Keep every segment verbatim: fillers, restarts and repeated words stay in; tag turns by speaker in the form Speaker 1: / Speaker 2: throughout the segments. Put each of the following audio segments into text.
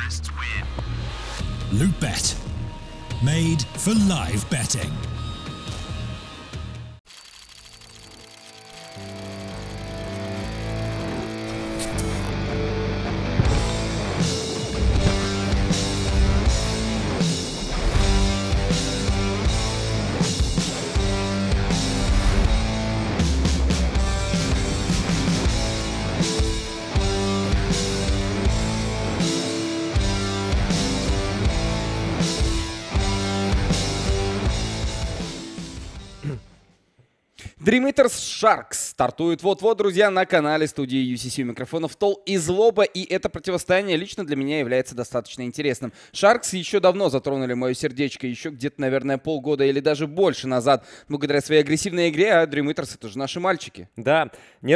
Speaker 1: LootBet, made for live betting.
Speaker 2: Dream Eaters Sharks стартует вот-вот, друзья, на канале студии ю си си у микрофонов Тол и Злоба, и это противостояние лично для меня является достаточно интересным. Sharks еще давно затронули мое сердечко, еще где-то, наверное, полгода или даже больше назад, благодаря своей агрессивной игре, а Dream Eaters — это же наши мальчики.
Speaker 3: Да,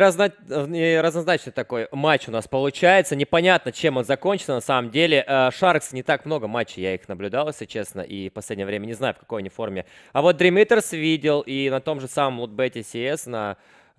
Speaker 3: неразнозначный такой матч у нас получается, непонятно, чем он закончится на самом деле. Sharks не так много матчей, я их наблюдал, если честно, и в последнее время не знаю, в какой они форме. А вот Dream Eaters видел, и на том же самом LootBet си эс на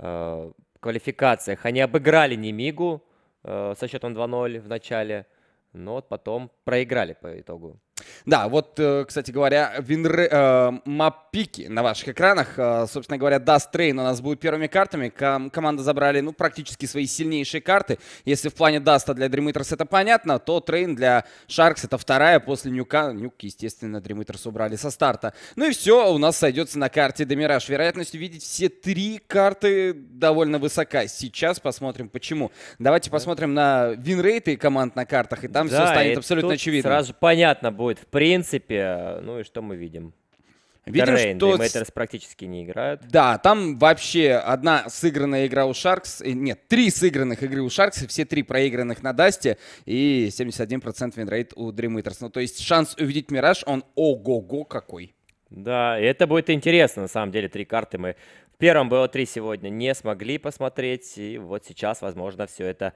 Speaker 3: э, квалификациях они обыграли Немигу э, со счетом два ноль в начале, но вот потом проиграли по итогу.
Speaker 2: Да, вот, кстати говоря, винры, э, маппики на ваших экранах. Э, собственно говоря, Dust Train у нас будет первыми картами. Ком команда забрали, ну, практически свои сильнейшие карты. Если в плане Dust для Dream Eaters это понятно, то Train для Sharks это вторая после Нюка. Нюк, естественно, Dream Eaters убрали со старта. Ну и все, у нас сойдется на карте Демираж. Вероятность увидеть все три карты довольно высока. Сейчас посмотрим, почему. Давайте да. посмотрим на винрейты команд на картах, и там да, все станет абсолютно очевидно.
Speaker 3: Сразу же понятно будет. В принципе, ну и что мы видим?
Speaker 2: Видим,
Speaker 3: Terrain,
Speaker 2: что...
Speaker 3: Dream Eaters практически не играют.
Speaker 2: Да, там вообще одна сыгранная игра у Sharks, нет, три сыгранных игры у Sharks, все три проигранных на Дасте, и семьдесят один процент винрейт у Dream Eaters. Ну, то есть шанс увидеть Мираж, он ого-го какой.
Speaker 3: Да, и это будет интересно, на самом деле, три карты мы в первом БО три сегодня не смогли посмотреть, и вот сейчас, возможно, все это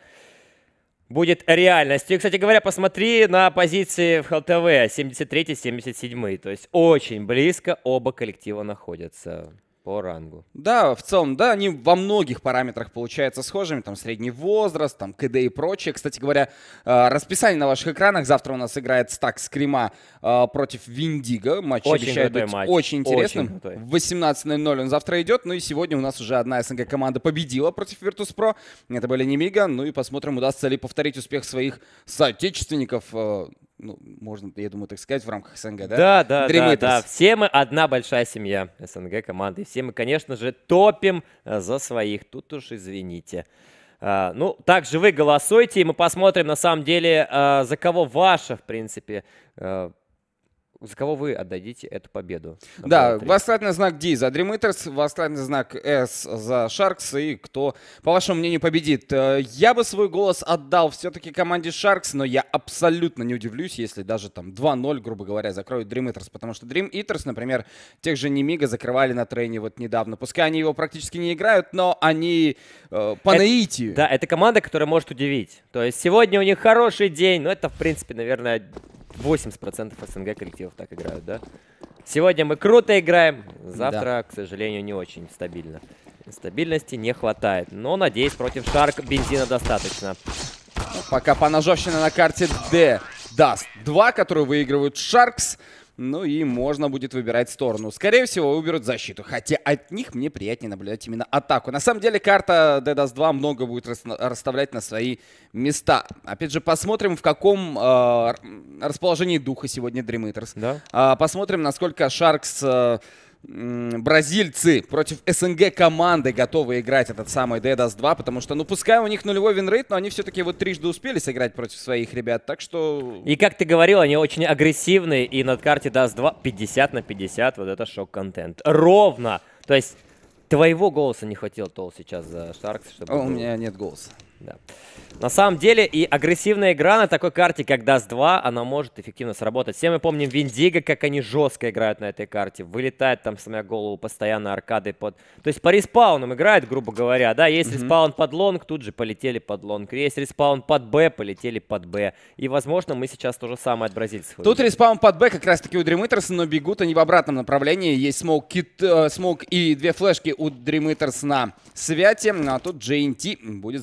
Speaker 3: будет реальностью. И, кстати говоря, посмотри на позиции в эл тэ вэ семьдесят третий семьдесят седьмой. То есть очень близко оба коллектива находятся по рангу.
Speaker 2: Да, в целом, да, они во многих параметрах получаются схожими. Там средний возраст, там КД и прочее. Кстати говоря, расписание на ваших экранах. Завтра у нас играет стак Скрима против Виндиго. Матч
Speaker 3: очень
Speaker 2: обещает быть
Speaker 3: матч.
Speaker 2: очень интересным.
Speaker 3: Очень
Speaker 2: в восемнадцать ноль ноль он завтра идет. Ну и сегодня у нас уже одна СНГ команда победила против Virtus.pro. Это были Немига. Ну и посмотрим, удастся ли повторить успех своих соотечественников. Ну, можно, я думаю, так сказать, в рамках СНГ, да?
Speaker 3: Да, да,
Speaker 2: Dream
Speaker 3: да,
Speaker 2: Eaters.
Speaker 3: да. Все мы одна большая семья СНГ команды. Все мы, конечно же, топим за своих. Тут уж извините. А, ну, также вы голосуйте, и мы посмотрим, на самом деле, а, за кого ваша, в принципе, а, за кого вы отдадите эту победу.
Speaker 2: Да, восклицательный знак D за Dream Eaters, восклицательный знак S за Sharks. И кто, по вашему мнению, победит? Я бы свой голос отдал все-таки команде Sharks, но я абсолютно не удивлюсь, если даже там два ноль, грубо говоря, закроют Dream Eaters. Потому что Dream Eaters, например, тех же Немига закрывали на трейне вот недавно. Пускай они его практически не играют, но они э, по
Speaker 3: это,
Speaker 2: наитию.
Speaker 3: Да, это команда, которая может удивить. То есть сегодня у них хороший день, но это, в принципе, наверное, восемьдесят процентов СНГ коллективов так играют, да? Сегодня мы круто играем, завтра, да. к сожалению, не очень стабильно. Стабильности не хватает, но, надеюсь, против Shark бензина достаточно.
Speaker 2: Пока поножовщина на карте D. Dust два, которую выигрывают Sharks. Ну и можно будет выбирать сторону. Скорее всего, выберут защиту. Хотя от них мне приятнее наблюдать именно атаку. На самом деле, карта D Dust два много будет расставлять на свои места. Опять же, посмотрим, в каком э, расположении духа сегодня Dream Eaters.
Speaker 3: Да.
Speaker 2: Э, посмотрим, насколько Sharks... Э, бразильцы против СНГ команды готовы играть этот самый D Dust два, потому что, ну, пускай у них нулевой винрейт, но они все-таки вот трижды успели сыграть против своих ребят, так что...
Speaker 3: И, как ты говорил, они очень агрессивные, и на карте Dust два пятьдесят на пятьдесят, вот это шок-контент. Ровно! То есть твоего голоса не хватило, Тол, сейчас за Sharks, чтобы...
Speaker 2: О, у меня нет голоса.
Speaker 3: Да. На самом деле и агрессивная игра на такой карте, как Dust два, она может эффективно сработать. Все мы помним Виндиго, как они жестко играют на этой карте. Вылетает там, сломя голову, постоянно аркады под... То есть по респаунам играет, грубо говоря, да. Есть mm-hmm. респаун под лонг, тут же полетели под лонг. Есть респаун под Б, полетели под Б. И, возможно, мы сейчас то же самое от бразильцев.
Speaker 2: Тут респаун под Б как раз-таки у Dream Eaters, но бегут они в обратном направлении. Есть смоук, кит, э, смоук и две флешки у Dream Eaters на Святе. А тут джей эн ти будет с двумя флешками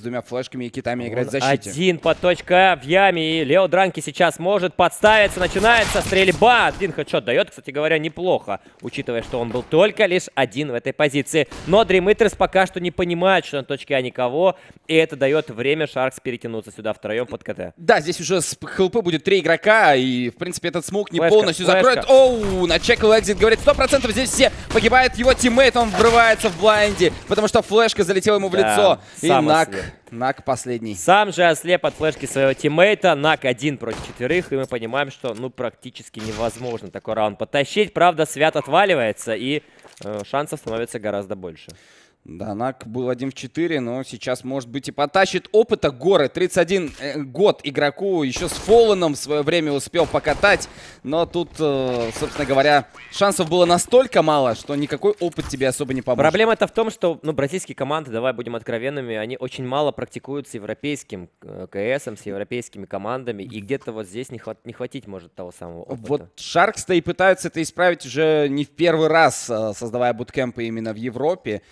Speaker 2: камушками и китами играть в защите.
Speaker 3: Один по точка в яме, и Лео Дранки сейчас может подставиться. Начинается стрельба. Один хедшот дает, кстати говоря, неплохо, учитывая, что он был только лишь один в этой позиции. Но Dream Eaters пока что не понимает, что на точке А никого, и это дает время Шаркс перетянуться сюда втроем под КТ.
Speaker 2: Да, здесь уже с ХЛП будет три игрока, и, в принципе, этот смоук не
Speaker 3: Флешка,
Speaker 2: полностью
Speaker 3: флешка.
Speaker 2: закроет. Оу, начекал экзит, говорит, сто процентов здесь все. Погибает его тиммейт, он врывается в блайнде, потому что флешка залетела ему в
Speaker 3: Да,
Speaker 2: лицо. И
Speaker 3: сам
Speaker 2: Нак,
Speaker 3: ослеп.
Speaker 2: Нак последний.
Speaker 3: Сам же ослеп от флешки своего тиммейта. Нак один против четверых, и мы понимаем, что ну практически невозможно такой раунд потащить. Правда, Свят отваливается, и э, шансов становится гораздо больше.
Speaker 2: Да, Нак был один в четыре, но сейчас, может быть, и потащит опыта горы. тридцать один э, год игроку, еще с Фолленом в свое время успел покатать. Но тут, э, собственно говоря, шансов было настолько мало, что никакой опыт тебе особо не поможет.
Speaker 3: Проблема-то в том, что ну, бразильские команды, давай будем откровенными, они очень мало практикуют с европейским э, КСом, с европейскими командами. И где-то вот здесь не, хват не хватить может того самого опыта.
Speaker 2: Вот Шаркс-то и пытаются это исправить уже не в первый раз, э, создавая буткемпы именно в Европе.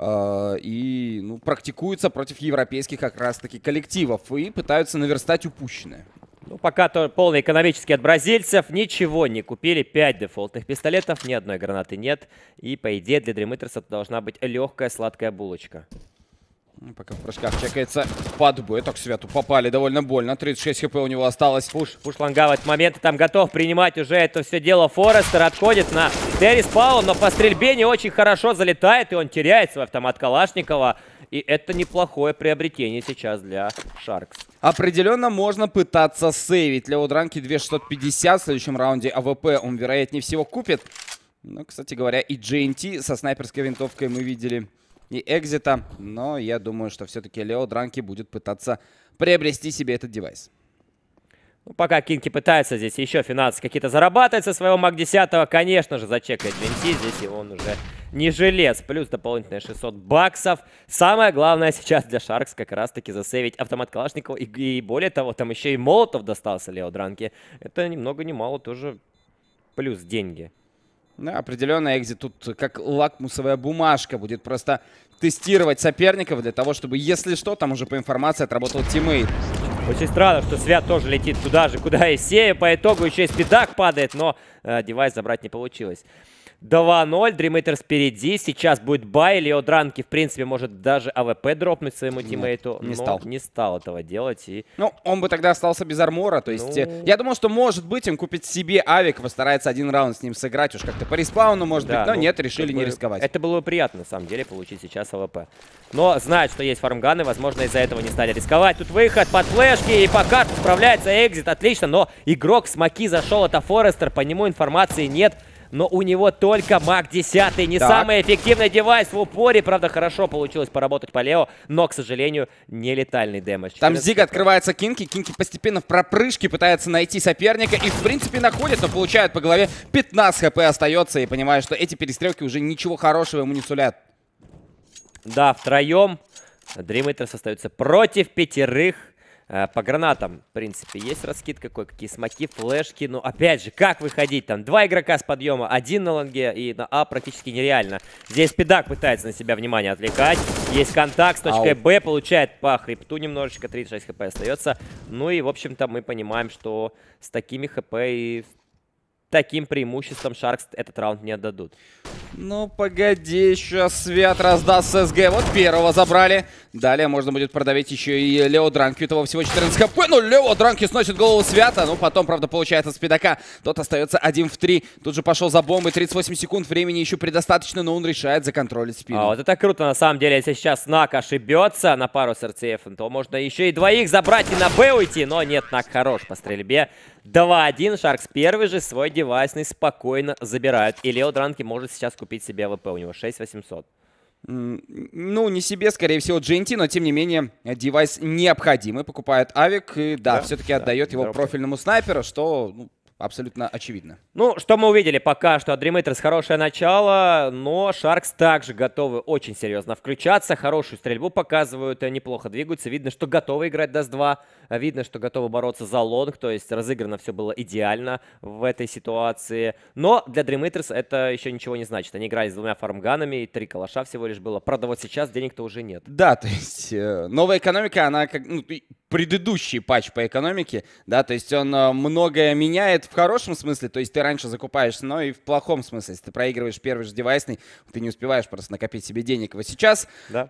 Speaker 2: И ну, практикуются против европейских как раз-таки коллективов и пытаются наверстать упущенное.
Speaker 3: Ну, пока то полный экономический от бразильцев. Ничего не купили. пять дефолтных пистолетов, ни одной гранаты нет. И, по идее, для Dream Eaters это должна быть легкая сладкая булочка.
Speaker 2: Пока в прыжках чекается под бой. Так, Свету попали довольно больно. тридцать шесть хп у него осталось.
Speaker 3: Пуш, пуш лонга в этот момент там готов принимать уже это все дело. Форестер отходит на Террис Паун, но по стрельбе не очень хорошо залетает, и он теряет свой автомат Калашникова. И это неплохое приобретение сейчас для Шаркс.
Speaker 2: Определенно можно пытаться сейвить. Лео Дранки две тысячи шестьсот пятьдесят в следующем раунде АВП он, вероятнее всего, купит. Но, кстати говоря, и джи эн ти со снайперской винтовкой мы видели. И экзита, но я думаю, что все-таки Лео Дранки будет пытаться приобрести себе этот девайс.
Speaker 3: Ну, пока Кинки пытается здесь еще финансы какие-то зарабатывать со своего Мак десять, конечно же, зачекает джи эн ти, здесь он уже не желез. Плюс дополнительные шестьсот баксов. Самое главное сейчас для Шаркс как раз-таки засейвить автомат Калашникова. И, и более того, там еще и Молотов достался Лео Дранки. Это ни много ни мало тоже плюс деньги.
Speaker 2: Да, определенно экзит тут как лакмусовая бумажка будет просто тестировать соперников для того, чтобы, если что, там уже по информации отработал тиммейт.
Speaker 3: Очень странно, что Свят тоже летит туда же, куда и Сея. По итогу еще и спидак падает, но э, девайс забрать не получилось. два ноль, Dream Eaters впереди. Сейчас будет бай. Лео Дранки, в принципе, может даже АВП дропнуть своему тиммейту.
Speaker 2: Не
Speaker 3: но
Speaker 2: стал.
Speaker 3: не стал этого делать. И...
Speaker 2: Ну, он бы тогда остался без армора. То есть,
Speaker 3: Ну...
Speaker 2: э, я думал, что, может быть, он купит себе авик, постарается один раунд с ним сыграть. Уж как-то по респауну, может
Speaker 3: Да,
Speaker 2: быть. Но
Speaker 3: ну,
Speaker 2: нет, решили
Speaker 3: как
Speaker 2: не
Speaker 3: бы
Speaker 2: рисковать.
Speaker 3: Это было бы приятно, на самом деле, получить сейчас АВП. Но знают, что есть фармганы, возможно, из-за этого не стали рисковать. Тут выход под флешки, и пока что справляется экзит, отлично. Но игрок с Маки зашел, это Форестер, по нему информации нет. Но у него только Мак десять, не
Speaker 2: так.
Speaker 3: самый эффективный девайс в упоре. Правда, хорошо получилось поработать по Лео, но, к сожалению, не летальный дэмэдж.
Speaker 2: Там Зига открывается Кинки. Кинки постепенно в пропрыжке пытается найти соперника. И, в принципе, находит, но получает по голове. пятнадцать хп остается. И понимает, что эти перестрелки уже ничего хорошего ему не сулят.
Speaker 3: Да, втроем Dream Eaters остаются против пятерых. По гранатам, в принципе, есть раскид какой, какие смоки, флешки. Но, опять же, как выходить там? Два игрока с подъема, один на лонге и на А практически нереально. Здесь Пидак пытается на себя внимание отвлекать. Есть контакт с точкой Б, получает по хребту немножечко, тридцать шесть хп остается. Ну и, в общем-то, мы понимаем, что с такими хп и таким преимуществом Шаркс этот раунд не отдадут.
Speaker 2: Ну, погоди, сейчас Свят раздаст СГ. Вот первого забрали. Далее можно будет продавить еще и Лео Дранки. У того всего четырнадцать хп. Ну, Лео Дранки сносит голову Свята. Ну, потом, правда, получается спидака. Тот остается один в три. Тут же пошел за бомбой. тридцать восемь секунд. Времени еще предостаточно, но он решает законтролить спину.
Speaker 3: А вот это круто, на самом деле. Если сейчас Нак ошибется на пару с эр си эф, то можно еще и двоих забрать и на Б уйти. Но нет, Нак хорош по стрельбе. два один. Шаркс первый же свой девайсный спокойно забирают. И Лео Дранки может сейчас купить себе АВП. У него шесть восемьсот.
Speaker 2: Ну, не себе, скорее всего, джи эн ти, но тем не менее девайс необходимый. Покупает авик и, да, да все-таки да, отдает его дропы. Профильному снайперу, что ну, абсолютно очевидно.
Speaker 3: Ну, что мы увидели пока что от Dream Eaters? Хорошее начало, но Sharks также готовы очень серьезно включаться, хорошую стрельбу показывают, неплохо двигаются, видно, что готовы играть Даст два, видно, что готовы бороться за лонг, то есть разыграно все было идеально в этой ситуации, но для Dream Eaters это еще ничего не значит, они играли с двумя фармганами, и три калаша всего лишь было, правда, вот сейчас денег-то уже нет.
Speaker 2: Да, то есть э, новая экономика, она как, ну, предыдущий патч по экономике, да, то есть он э, многое меняет в хорошем смысле, то есть ты раньше закупаешься, но и в плохом смысле. Если ты проигрываешь первый же девайсный, ты не успеваешь просто накопить себе денег. Вот сейчас,
Speaker 3: да.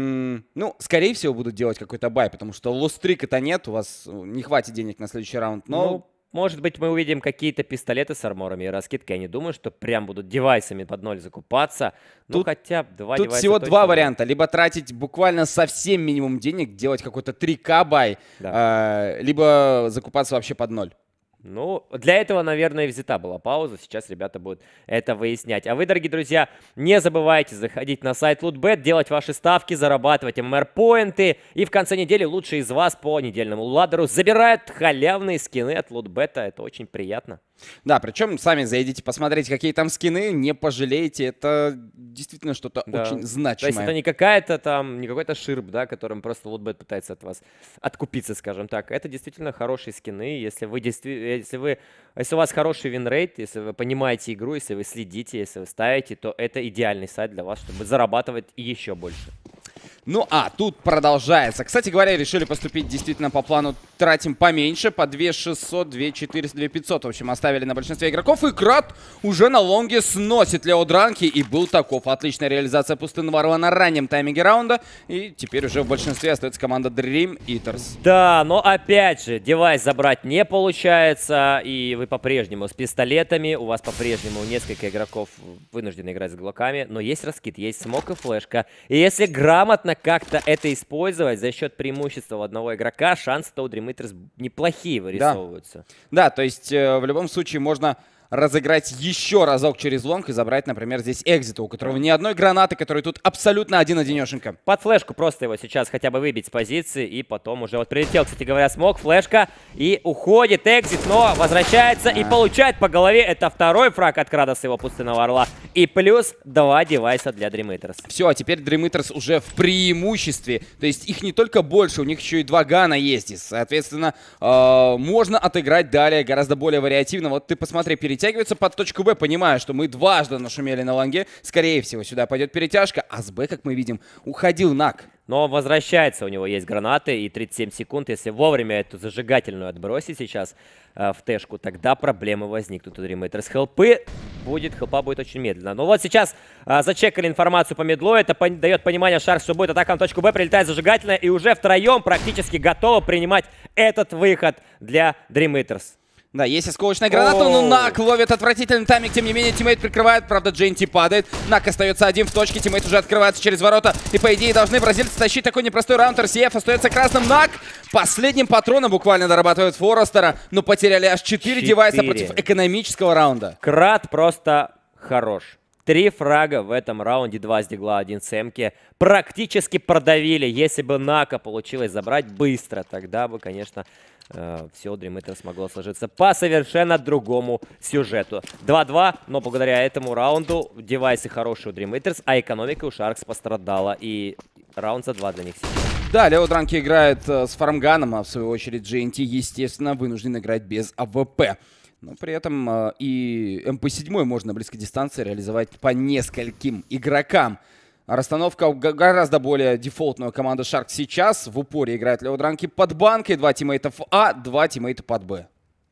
Speaker 2: ну, скорее всего, будут делать какой-то бай, потому что лострика-то нет, у вас не хватит денег на следующий раунд, но...
Speaker 3: Ну, может быть, мы увидим какие-то пистолеты с арморами и раскидки. Я не думаю, что прям будут девайсами под ноль закупаться. Ну, хотя два
Speaker 2: Тут
Speaker 3: девайса
Speaker 2: всего
Speaker 3: точно
Speaker 2: два
Speaker 3: будет.
Speaker 2: варианта. Либо тратить буквально совсем минимум денег, делать какой-то три ка бай,
Speaker 3: да.
Speaker 2: э, либо закупаться вообще под ноль.
Speaker 3: Ну, для этого, наверное, и взята была пауза. Сейчас ребята будут это выяснять. А вы, дорогие друзья, не забывайте заходить на сайт LootBet, делать ваши ставки, зарабатывать эм эм эр-поинты. И в конце недели лучшие из вас по недельному ладеру забирают халявные скины от LootBet. Это очень приятно.
Speaker 2: Да, причем сами зайдите, посмотрите, какие там скины, не пожалеете. Это действительно что-то
Speaker 3: да.
Speaker 2: очень значимое.
Speaker 3: То есть это не какая-то там, не какой-то ширп, да, которым просто LootBet пытается от вас откупиться, скажем так. Это действительно хорошие скины. Если вы действительно, если вы, если у вас хороший винрейт, если вы понимаете игру, если вы следите, если вы ставите, то это идеальный сайт для вас, чтобы зарабатывать еще больше.
Speaker 2: Ну, а тут продолжается. Кстати говоря, решили поступить действительно по плану. Тратим поменьше, по две шестьсот, две четыреста, две пятьсот. В общем, оставили на большинстве игроков. И Крат уже на лонге сносит Лео Дранки. И был таков. Отличная реализация пустынного орла на раннем тайминге раунда. И теперь уже в большинстве остается команда Dream Eaters.
Speaker 3: Да, но опять же, девайс забрать не получается. И вы по-прежнему с пистолетами. У вас по-прежнему несколько игроков вынуждены играть с глоками. Но есть раскид, есть смок и флешка. И если грамотно как-то это использовать за счет преимущества одного игрока, шансы-то у Dream Eaters неплохие вырисовываются.
Speaker 2: Да, да, то есть э, в любом случае можно разыграть еще разок через лонг и забрать, например, здесь экзита, у которого ни одной гранаты, который тут абсолютно один-одинешенька.
Speaker 3: Под флешку просто его сейчас хотя бы выбить с позиции, и потом уже вот прилетел, кстати говоря, смог, флешка, и уходит экзит, но возвращается а. и получает по голове. Это второй фраг от Крадоса, его пустынного орла, и плюс два девайса для Dream Eaters.
Speaker 2: Все, а теперь Dream Eaters уже в преимуществе, то есть их не только больше, у них еще и два гана есть, и, соответственно, э, можно отыграть далее гораздо более вариативно. Вот ты посмотри, перед перетягивается под точку Б, понимая, что мы дважды нашумели на лонге. Скорее всего, сюда пойдет перетяжка. А с Б, как мы видим, уходил Нак.
Speaker 3: Но возвращается, у него есть гранаты и тридцать семь секунд. Если вовремя эту зажигательную отбросить сейчас э, в тэшку, тогда проблемы возникнут у Dream Eaters. Хелпы будет, хелпа будет очень медленно. Но вот сейчас э, зачекали информацию по медлу. Это по дает понимание Sharks, что будет атака на точку Б. Прилетает зажигательная и уже втроем практически готово принимать этот выход для Dream Eaters.
Speaker 2: Да, есть осколочная граната, но Нак ловит отвратительный тайминг, тем не менее тиммейт прикрывает, правда джей эн ти падает, Нак остается один в точке, тиммейт уже открывается через ворота, и по идее должны бразильцы тащить такой непростой раунд. эр си эф остается красным, Нак последним патроном буквально дорабатывает Форестера, но потеряли аж четыре девайса против экономического раунда.
Speaker 3: Крат просто хорош. Три фрага в этом раунде, два с дигла, один с эмки. Практически продавили. Если бы Нака получилось забрать быстро, тогда бы, конечно, э, все Dream Eaters смогло сложиться по совершенно другому сюжету. два-два, но благодаря этому раунду девайсы хорошие у Dream Eaters, а экономика у Sharks пострадала. И раунд за два для них сейчас.
Speaker 2: Да, Лео Дранки играет э, с фармганом, а в свою очередь джей эн ти, естественно, вынужден играть без а вэ пэ. Но при этом э, и эм пэ семь можно на близкой дистанции реализовать по нескольким игрокам. Расстановка гораздо более дефолтная команда Sharks сейчас. В упоре играет Лео Дранки под банкой. Два тиммейта в А, два тиммейта под Б.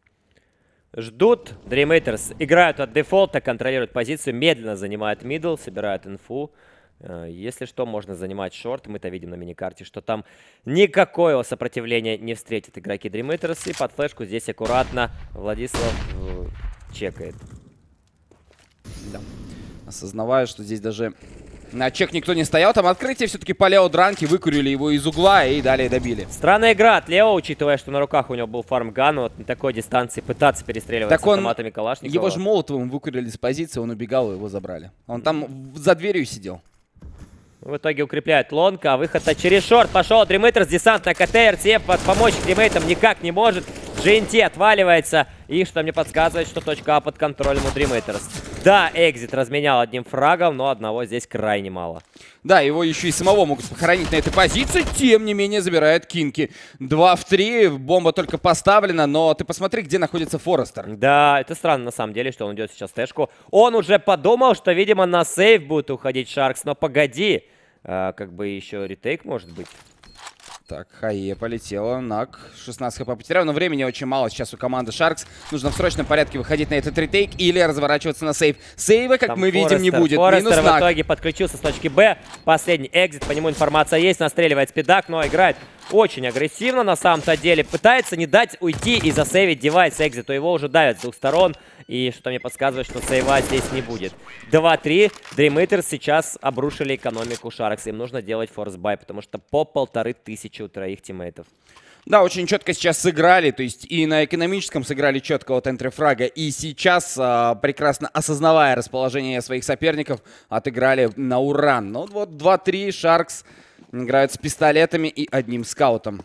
Speaker 3: Ждут. Dream Eaters играют от дефолта, контролируют позицию, медленно занимают мидл, собирают инфу. Если что, можно занимать шорт. Мы-то видим на миникарте, что там никакого сопротивления не встретят игроки Dream Eaters. И под флешку здесь аккуратно Владислав э, чекает.
Speaker 2: Да. Осознавая, что здесь даже на чек никто не стоял. Там открытие все-таки по Лео Дранки. Выкурили его из угла и далее добили.
Speaker 3: Странная игра от Лео, учитывая, что на руках у него был фармган. Вот на такой дистанции пытаться перестреливать так с автоматами Калашникова.
Speaker 2: Его же Молотовым выкурили с позиции, он убегал, и его забрали. Он там за дверью сидел.
Speaker 3: В итоге укрепляют лонг, а выход-то через шорт пошел. Dream Eaters, десант на КТ, эр ти эф помочь тиммейтам никак не может. джи эн ти отваливается, и что мне подсказывает, что точка А под контролем у Dream Eaters. Да, Экзит разменял одним фрагом, но одного здесь крайне мало.
Speaker 2: Да, его еще и самого могут похоронить на этой позиции, тем не менее забирает Кинки. два в три, бомба только поставлена, но ты посмотри, где находится Форестер.
Speaker 3: Да, это странно на самом деле, что он идет сейчас тэшку. Он уже подумал, что, видимо, на сейв будет уходить Шаркс, но погоди. А, как бы еще ретейк может быть.
Speaker 2: Так, Хае полетела, Нак, шестнадцать хп потерял, но времени очень мало сейчас у команды Шаркс. Нужно в срочном порядке выходить на этот ретейк или разворачиваться на сейв. Сейва, как
Speaker 3: Там
Speaker 2: мы
Speaker 3: Форестер.
Speaker 2: видим, не будет.
Speaker 3: Форестер
Speaker 2: Минус
Speaker 3: в
Speaker 2: Нак.
Speaker 3: итоге подключился с точки Б. Последний экзит, по нему информация есть, настреливает спидак, но играет очень агрессивно на самом-то деле. Пытается не дать уйти и засейвить девайс экзиту. Его уже давят с двух сторон. И что мне подсказывает, что сейва здесь не будет. два три. Dream Eaters сейчас обрушили экономику Шаркс. Им нужно делать форс-бай, потому что по полторы тысячи у троих тиммейтов.
Speaker 2: Да, очень четко сейчас сыграли, то есть и на экономическом сыграли четко от энтрифрага, и сейчас, а, прекрасно осознавая расположение своих соперников, отыграли на ура. Ну вот два три, Шаркс играют с пистолетами и одним скаутом.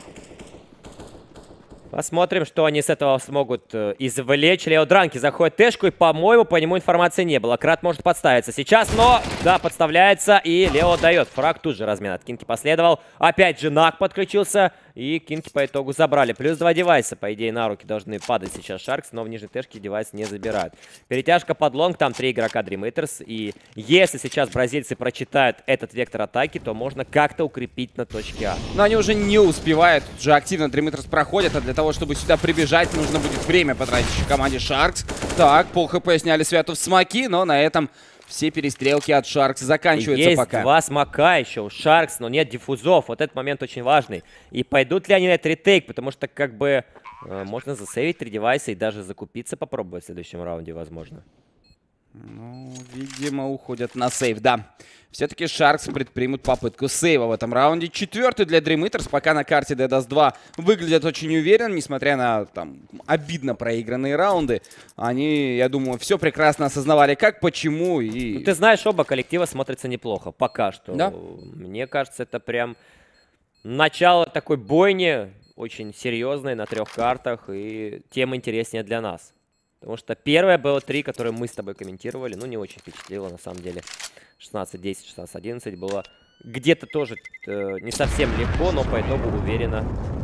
Speaker 3: Посмотрим, что они с этого смогут э, извлечь. Лео Дранки заходит тэшку, и, по-моему, по нему информации не было. Крат может подставиться сейчас, но, да, подставляется, и Лео дает. Фраг тут же размен от Кинки последовал. Опять же Нак подключился, и Кинки по итогу забрали. Плюс два девайса, по идее, на руки должны падать сейчас Шаркс, но в нижней тэшке девайс не забирают. Перетяжка под лонг, там три игрока Dream Eaters, и если сейчас бразильцы прочитают этот вектор атаки, то можно как-то укрепить на точке А.
Speaker 2: Но они уже не успевают, тут же активно Dream Eaters проходят, а для того, чтобы сюда прибежать, нужно будет время потратить в команде Шаркс. Так, пол хп сняли Святов смоки, но на этом все перестрелки от Шаркс заканчиваются.
Speaker 3: Есть
Speaker 2: пока.
Speaker 3: два смока еще у Шаркс, но нет диффузов. Вот этот момент очень важный. И пойдут ли они на этот ретейк, потому что как бы э, можно засейвить три девайса и даже закупиться попробовать в следующем раунде, возможно.
Speaker 2: Ну, видимо, уходят на сейв, да. Все-таки Шаркс предпримут попытку сейва в этом раунде. Четвертый для Dream Eaters, пока на карте ди дос два выглядят очень уверенно, несмотря на там обидно проигранные раунды. Они, я думаю, все прекрасно осознавали, как, почему и...
Speaker 3: Ну, ты знаешь, оба коллектива смотрятся неплохо, пока что.
Speaker 2: Да?
Speaker 3: Мне кажется, это прям начало такой бойни, очень серьезной на трех картах, и тем интереснее для нас. Потому что первое было три, которые мы с тобой комментировали, ну, не очень впечатлило, на самом деле. шестнадцать десять, шестнадцать одиннадцать было где-то тоже э, не совсем легко, но по итогу уверенно.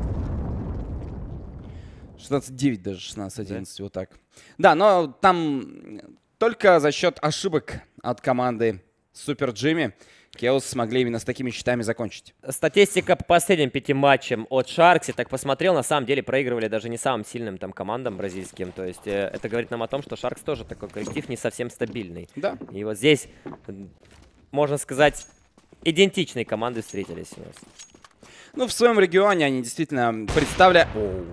Speaker 2: шестнадцать девять даже, шестнадцать одиннадцать, да? Вот так. Да, но там только за счет ошибок от команды Супер Джимми Chaos смогли именно с такими счетами закончить.
Speaker 3: Статистика по последним пяти матчам от Шаркс, я так посмотрел, на самом деле проигрывали даже не самым сильным там командам бразильским. То есть э, это говорит нам о том, что Шаркс тоже такой коллектив не совсем стабильный.
Speaker 2: Да.
Speaker 3: И вот здесь, можно сказать, идентичные команды встретились у нас.
Speaker 2: Ну, в своем регионе они действительно представляют...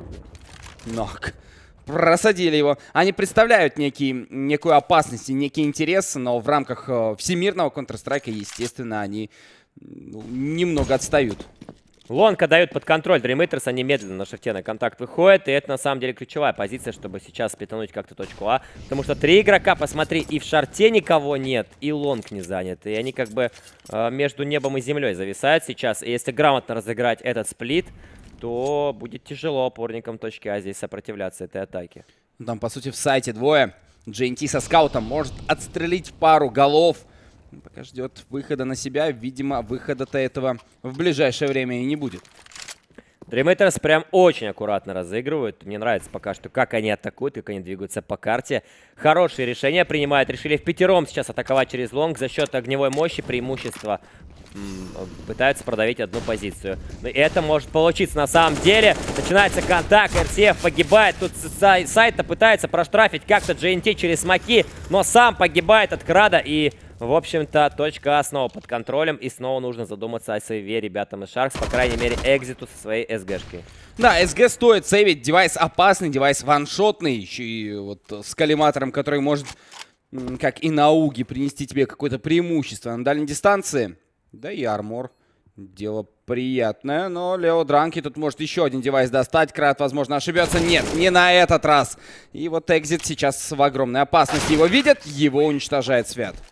Speaker 2: Нок. Просадили его. Они представляют некий, некую опасность и некий интерес, но в рамках э, всемирного Counter-Strike, естественно, они ну, немного отстают.
Speaker 3: Лонка дают под контроль Dream Eaters, они медленно на шифте на контакт выходят, и это на самом деле ключевая позиция, чтобы сейчас питануть как-то точку А, потому что три игрока, посмотри, и в шарте никого нет, и лонг не занят, и они как бы э, между небом и землей зависают сейчас, и если грамотно разыграть этот сплит, то будет тяжело опорникам точки А здесь сопротивляться этой атаке.
Speaker 2: Там, по сути, в сайте двое. джи эн ти со скаутом может отстрелить пару голов. Пока ждет выхода на себя. Видимо, выхода-то этого в ближайшее время и не будет.
Speaker 3: Dream Eaters прям очень аккуратно разыгрывают. Мне нравится пока что, как они атакуют, как они двигаются по карте. Хорошие решения принимают. Решили впятером сейчас атаковать через лонг за счет огневой мощи, преимущества. Пытаются продавить одну позицию. Но это может получиться на самом деле. Начинается контакт, эр ти эф погибает. Тут сайт-то пытается проштрафить как-то джи эн ти через смоки, но сам погибает от крада. И, в общем-то, точка А снова под контролем. И снова нужно задуматься о сейве ребятам из Шаркс. По крайней мере, экзиту со своей эс гэшкой.
Speaker 2: Да, эс гэ стоит сейвить. Девайс опасный, девайс ваншотный. Еще и вот с коллиматором, который может, как и на ауге, принести тебе какое-то преимущество на дальней дистанции. Да и армор. Дело приятное, но Лео Дранки тут может еще один девайс достать. Крат, возможно, ошибется. Нет, не на этот раз. И вот экзит сейчас в огромной опасности. Его видят, его уничтожает Свят.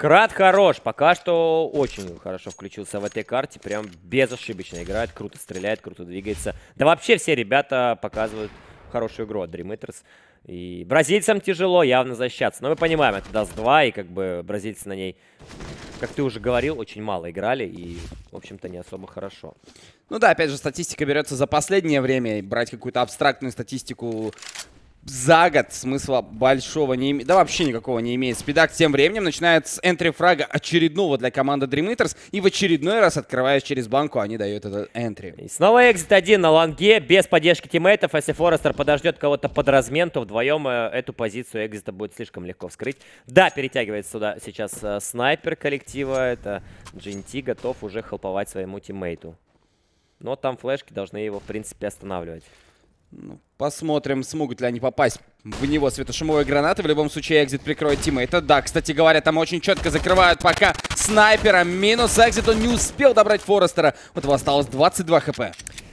Speaker 3: Крат хорош, пока что очень хорошо включился в этой карте, прям безошибочно играет, круто стреляет, круто двигается. Да вообще все ребята показывают хорошую игру от Dream Eaters. И бразильцам тяжело явно защищаться, но мы понимаем, это даст два, и как бы бразильцы на ней, как ты уже говорил, очень мало играли, и, в общем-то, не особо хорошо.
Speaker 2: Ну да, опять же, статистика берется за последнее время, и брать какую-то абстрактную статистику за год смысла большого не имеет, да вообще никакого не имеет. Спидак тем временем начинает с энтри-фрага очередного для команды Dream Eaters, и в очередной раз, открываясь через банку, они дают этот энтри.
Speaker 3: И снова экзит один на лонге, без поддержки тиммейтов. Если Форестер подождет кого-то под размен, то вдвоем э, эту позицию экзита будет слишком легко вскрыть. Да, перетягивается сюда сейчас э, снайпер коллектива, это джи эн ти, готов уже хелповать своему тиммейту. Но там флешки должны его, в принципе, останавливать.
Speaker 2: Ну, посмотрим, смогут ли они попасть в него светошумовые гранаты. В любом случае, экзит прикроет тиммейта. Да, кстати говоря, там очень четко закрывают пока снайпера. Минус экзит, он не успел добрать Форестера. Вот его осталось двадцать два хп.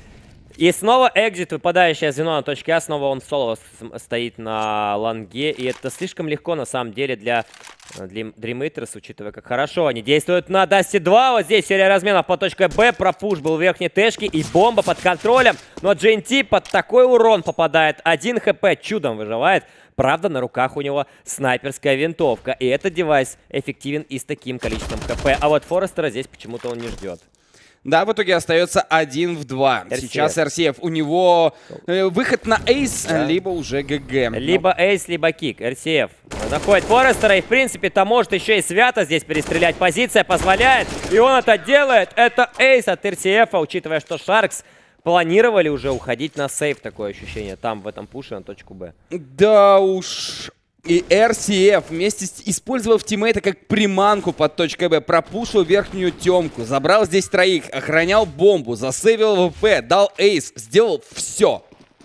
Speaker 3: И снова экзит, выпадающее звено на точке А. Снова он соло стоит на лонге. И это слишком легко, на самом деле, для Dream Eaters, учитывая, как хорошо они действуют на Дасте два. Вот здесь серия разменов по точке Б. Пропуш был в верхней тэшке. И бомба под контролем. Но джи эн ти под такой урон попадает. один хп чудом выживает. Правда, на руках у него снайперская винтовка. И этот девайс эффективен и с таким количеством хп. А вот Форестера здесь почему-то он не ждет.
Speaker 2: Да, в итоге остается один в два.
Speaker 3: эр си эф.
Speaker 2: Сейчас эр си эф. У него э, выход на эйс, да. Либо уже ГГ.
Speaker 3: Либо Но... эйс, либо кик. эр си эф находит Форестера, и в принципе-то может еще и свято здесь перестрелять. Позиция позволяет, и он это делает. Это эйс от эр си эф, учитывая, что Sharks планировали уже уходить на сейф, такое ощущение, там в этом пуше на точку Б.
Speaker 2: Да уж... И эр си эф, вместе с, использовав тиммейта как приманку под точкой Б, пропушил верхнюю темку, забрал здесь троих, охранял бомбу, засейвил ВП, дал эйс, сделал все.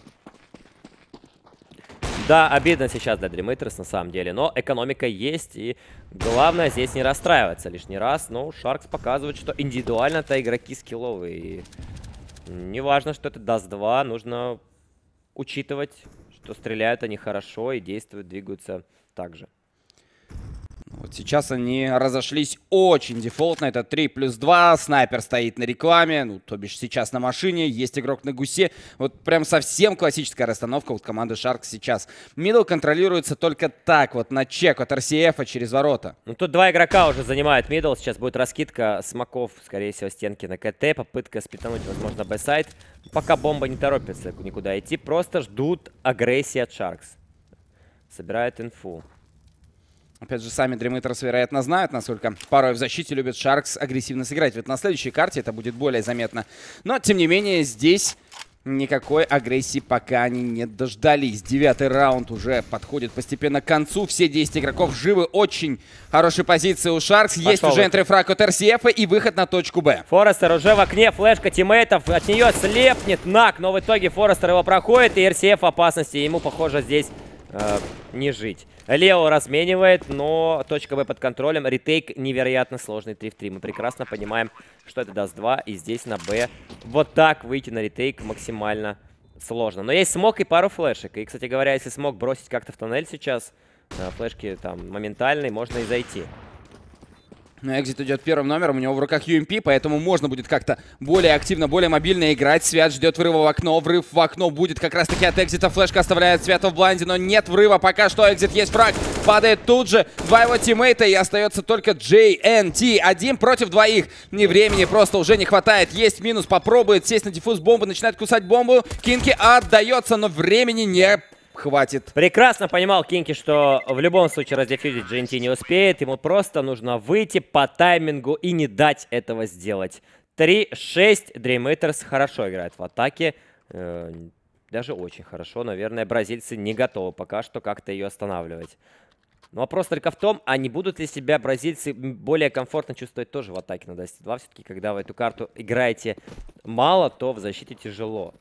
Speaker 3: Да, обидно сейчас для Dream Eaters на самом деле, но экономика есть, и главное здесь не расстраиваться лишний раз. Но Sharks показывает, что индивидуально-то игроки скилловые. И не важно, что это даст два, нужно учитывать, что стреляют они хорошо и действуют, двигаются так же.
Speaker 2: Вот сейчас они разошлись очень дефолтно. Это три плюс два. Снайпер стоит на рекламе. Ну, то бишь сейчас на машине. Есть игрок на гусе. Вот прям совсем классическая расстановка вот команды Sharks сейчас. Мидл контролируется только так. Вот на чек от эр си эф через ворота.
Speaker 3: Ну, тут два игрока уже занимают мидл. Сейчас будет раскидка смоков, скорее всего, стенки на КТ. Попытка спитануть, возможно, Б-сайд. Пока бомба не торопится никуда идти. Просто ждут агрессии от Sharks. Собирают инфу.
Speaker 2: Опять же, сами Dream Eaters, вероятно, знают, насколько порой в защите любят Sharks агрессивно сыграть. Ведь на следующей карте это будет более заметно. Но, тем не менее, здесь никакой агрессии пока они не дождались. Девятый раунд уже подходит постепенно к концу. Все десять игроков живы. Очень хорошей позиции у Sharks. Есть Пошел уже энтрифраг от эр си эф и выход на точку Б.
Speaker 3: Форестер уже в окне. Флешка тиммейтов. От нее слепнет Нак. Но в итоге Форестер его проходит. И эр си эф в опасности. Ему, похоже, здесь э, не жить. Лео разменивает, но точка Б под контролем. Ретейк невероятно сложный три в три. Мы прекрасно понимаем, что это даст два. И здесь на Б вот так выйти на ретейк максимально сложно. Но есть смог и пару флешек. И, кстати говоря, если смог бросить как-то в тоннель сейчас, флешки там моментальные, можно и зайти.
Speaker 2: Экзит идет первым номером, у него в руках ю эм пи, поэтому можно будет как-то более активно, более мобильно играть. Свят ждет врыва в окно, врыв в окно будет как раз-таки от Экзита. Флешка оставляет Свята в блайнде, но нет врыва. Пока что Экзит есть фраг, падает тут же. Два его тиммейта, и остается только джей эн ти. Один против двоих. Ни времени просто уже не хватает. Есть минус, попробует сесть на диффуз бомбы, начинает кусать бомбу. Кинки отдается, но времени не хватит.
Speaker 3: Прекрасно понимал Кинки, что в любом случае раздефьюзить джи эн ти не успеет. Ему просто нужно выйти по таймингу и не дать этого сделать. три шесть. Dream Eaters хорошо играет в атаке. Э, даже очень хорошо. Наверное, бразильцы не готовы пока что как-то ее останавливать. Но вопрос только в том, а не будут ли себя бразильцы более комфортно чувствовать тоже в атаке на Dust два. Все-таки, когда вы эту карту играете мало, то в защите тяжело.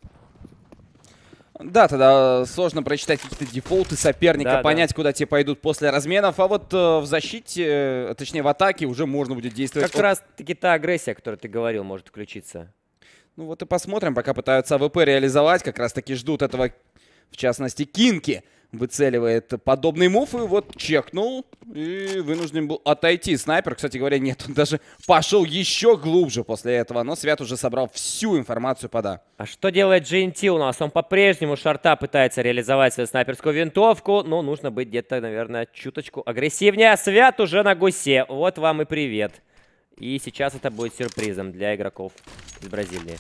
Speaker 2: Да, тогда сложно прочитать какие-то дефолты соперника,
Speaker 3: да,
Speaker 2: понять,
Speaker 3: да.
Speaker 2: куда те пойдут после разменов. А вот э, в защите, э, точнее в атаке уже можно будет действовать.
Speaker 3: Как раз-таки та агрессия, о которой ты говорил, может включиться.
Speaker 2: Ну вот и посмотрим, пока пытаются АВП реализовать. Как раз-таки ждут этого, в частности, Кинки. выцеливает подобный мув, и вот чекнул, и вынужден был отойти. Снайпер, кстати говоря, нет, он даже пошел еще глубже после этого, но Свят уже собрал всю информацию под А.
Speaker 3: А что делает джи эн ти у нас? Он по-прежнему шорта пытается реализовать свою снайперскую винтовку, но нужно быть где-то, наверное, чуточку агрессивнее. А Свят уже на гусе, вот вам и привет. И сейчас это будет сюрпризом для игроков из Бразилии.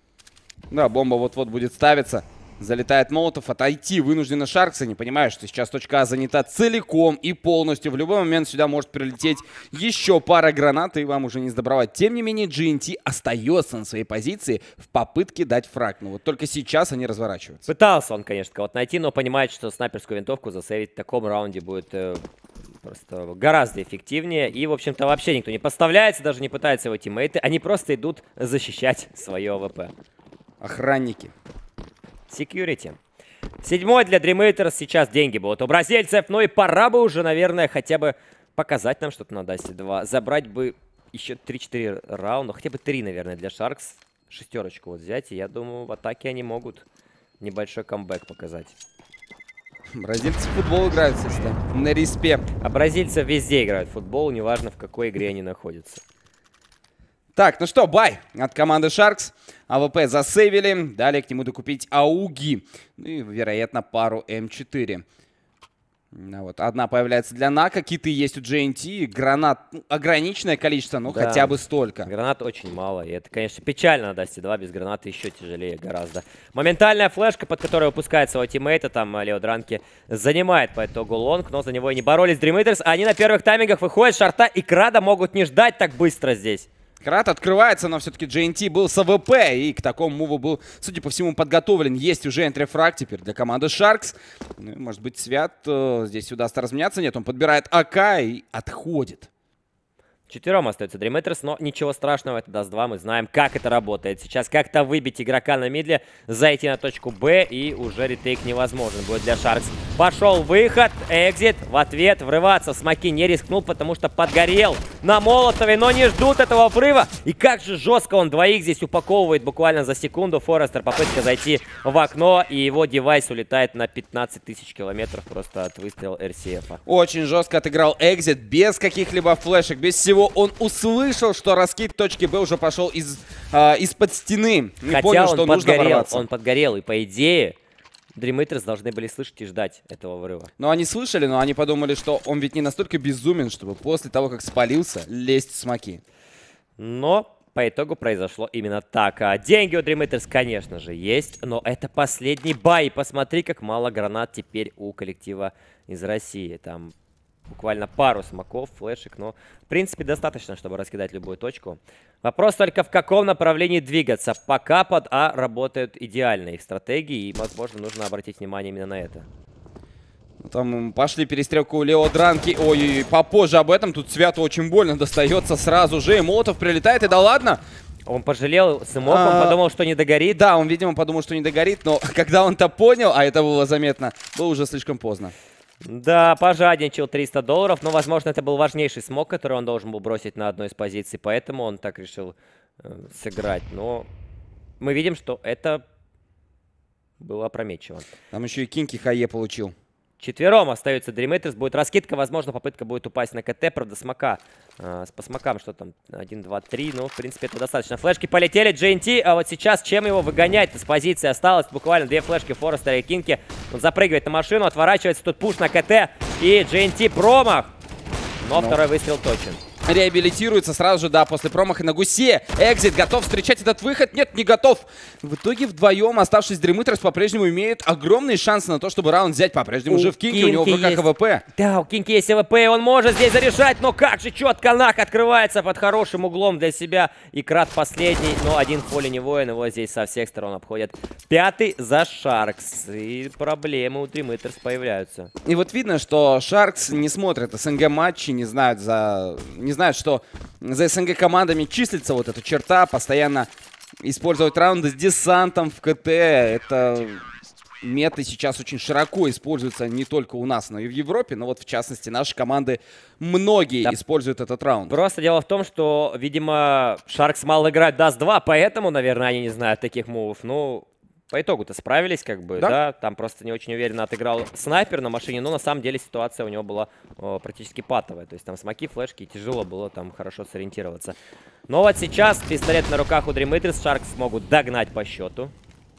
Speaker 2: Да, бомба вот-вот будет ставиться. Залетает Молотов, отойти вынуждены Шарксы. Не понимаю, что сейчас точка А занята целиком и полностью. В любой момент сюда может прилететь еще пара гранат, и вам уже не сдобровать. Тем не менее, джи эн ти остается на своей позиции в попытке дать фраг. Но вот только сейчас они разворачиваются.
Speaker 3: Пытался он, конечно, кого-то найти, но понимает, что снайперскую винтовку засейвить в таком раунде будет э, просто гораздо эффективнее. И, в общем-то, вообще никто не подставляется, даже не пытается его тиммейты. Они просто идут защищать свое а вэ пэ.
Speaker 2: Охранники.
Speaker 3: Security. Седьмой для Dream Eaters. Сейчас деньги будут у бразильцев. Ну и пора бы уже, наверное, хотя бы показать нам что-то на Дасе два. Забрать бы еще три-четыре раунда. Хотя бы три, наверное, для Sharks. Шестерочку вот взять. И я думаю, в атаке они могут небольшой камбэк показать.
Speaker 2: Бразильцы в футбол играют, кстати. На респе.
Speaker 3: А бразильцы везде играют в футбол. Неважно, в какой игре они находятся.
Speaker 2: Так, ну что, бай от команды Sharks. а вэ пэ засейвили. Далее к нему докупить ауги. Ну и, вероятно, пару эм четыре. Ну, вот. Одна появляется для Нака. Киты есть у джи эн ти. Гранат ну, ограниченное количество, но да, хотя бы столько.
Speaker 3: Гранат очень мало. И это, конечно, печально на Дасе два. Без гранаты еще тяжелее гораздо. Моментальная флешка, под которой выпускает своего тиммейта. Там Лео Дранки занимает по итогу лонг. Но за него и не боролись Dream Eaters. Они на первых таймингах выходят. Шарта и Крада могут не ждать так быстро здесь.
Speaker 2: Крат открывается, но все-таки джи эн ти был с а вэ пэ, и к такому муву был, судя по всему, подготовлен. Есть уже энтрифраг теперь для команды Sharks. Ну, может быть, Свят э, здесь удастся разменяться. Нет, он подбирает АК и отходит.
Speaker 3: Четвером остается Dream Eaters, но ничего страшного, это даст два. Мы знаем, как это работает. Сейчас как-то выбить игрока на мидле, зайти на точку Б, и уже ретейк невозможен будет для Sharks. Пошел выход, экзит, в ответ врываться. Смоки не рискнул, потому что подгорел на Молотове, но не ждут этого врыва. И как же жестко он двоих здесь упаковывает буквально за секунду. Форестер, попытка зайти в окно, и его девайс улетает на пятнадцать тысяч километров просто от выстрела эр си эф.
Speaker 2: Очень жестко отыграл экзит, без каких-либо флешек, без всего. Он услышал, что раскид точки Б уже пошел из, э, из-под стены. Не
Speaker 3: Хотя
Speaker 2: понял,
Speaker 3: он
Speaker 2: что
Speaker 3: подгорел,
Speaker 2: нужно ворваться.
Speaker 3: он подгорел, и по идее Dream Eaters должны были слышать и ждать этого врыва.
Speaker 2: Но они слышали, но они подумали, что он ведь не настолько безумен, чтобы после того, как спалился, лезть в смоки.
Speaker 3: Но по итогу произошло именно так. А деньги у Dream Eaters, конечно же, есть, но это последний бай. Посмотри, как мало гранат теперь у коллектива из России. Там буквально пару смоков, флешек, но в принципе достаточно, чтобы раскидать любую точку. Вопрос только, в каком направлении двигаться. Пока под А работают идеально их стратегии, и, возможно, нужно обратить внимание именно на это.
Speaker 2: Там пошли перестрелку у Лео Дранки. Ой, попозже об этом. Тут Святу очень больно достается сразу же. И Молотов прилетает, и да ладно.
Speaker 3: Он пожалел сымок, он
Speaker 2: а,
Speaker 3: подумал, что не догорит.
Speaker 2: Да, он, видимо, подумал, что не догорит, но когда он-то понял, а это было заметно, было уже слишком поздно.
Speaker 3: Да, пожадничал триста долларов, но, возможно, это был важнейший смог, который он должен был бросить на одной из позиций, поэтому он так решил э, сыграть. Но мы видим, что это было опрометчиво.
Speaker 2: Там еще и Кинки Хае получил.
Speaker 3: Четвером остается Dream Eaters, будет раскидка, возможно, попытка будет упасть на КТ, правда, смока. А, с по смокам что там, один, два, три, ну, в принципе, это достаточно. Флешки полетели, джи эн ти, а вот сейчас чем его выгонять с позиции? Осталось буквально две флешки Форестера и Кинки. Он запрыгивает на машину, отворачивается, тут пуш на КТ, и джи эн ти промах. Но, но второй выстрел точен.
Speaker 2: Реабилитируется сразу же, да, после промаха на гусе. Экзит готов встречать этот выход? Нет, не готов. В итоге вдвоем, оставшись Dream Eaters, по-прежнему имеют огромные шансы на то, чтобы раунд взять. По-прежнему уже в Кинке, у него в руках
Speaker 3: есть...
Speaker 2: а вэ пэ.
Speaker 3: Да, у Кинки есть а вэ пэ, он может здесь зарешать, но как же четко Нак открывается под хорошим углом для себя. И Крат последний, но один в поле не воин, его здесь со всех сторон обходят. Пятый за Sharks. И проблемы у Dream Eaters появляются.
Speaker 2: И вот видно, что Sharks не смотрят эс эн гэ матчи, не знают за... Не знают, что за эс эн гэ командами числится вот эта черта, постоянно использовать раунды с десантом в КТ. Это меты сейчас очень широко используются не только у нас, но и в Европе. Но вот в частности наши команды, многие да. используют этот раунд.
Speaker 3: Просто дело в том, что, видимо, Sharks мало играют даст два, поэтому, наверное, они не знают таких мувов. Ну, по итогу-то справились, как бы, да? да, там просто не очень уверенно отыграл снайпер на машине, но на самом деле ситуация у него была о, практически патовая, то есть там смоки, флешки, и тяжело было там хорошо сориентироваться. Но вот сейчас пистолет на руках у Dream Eaters, Sharks смогут догнать по счету.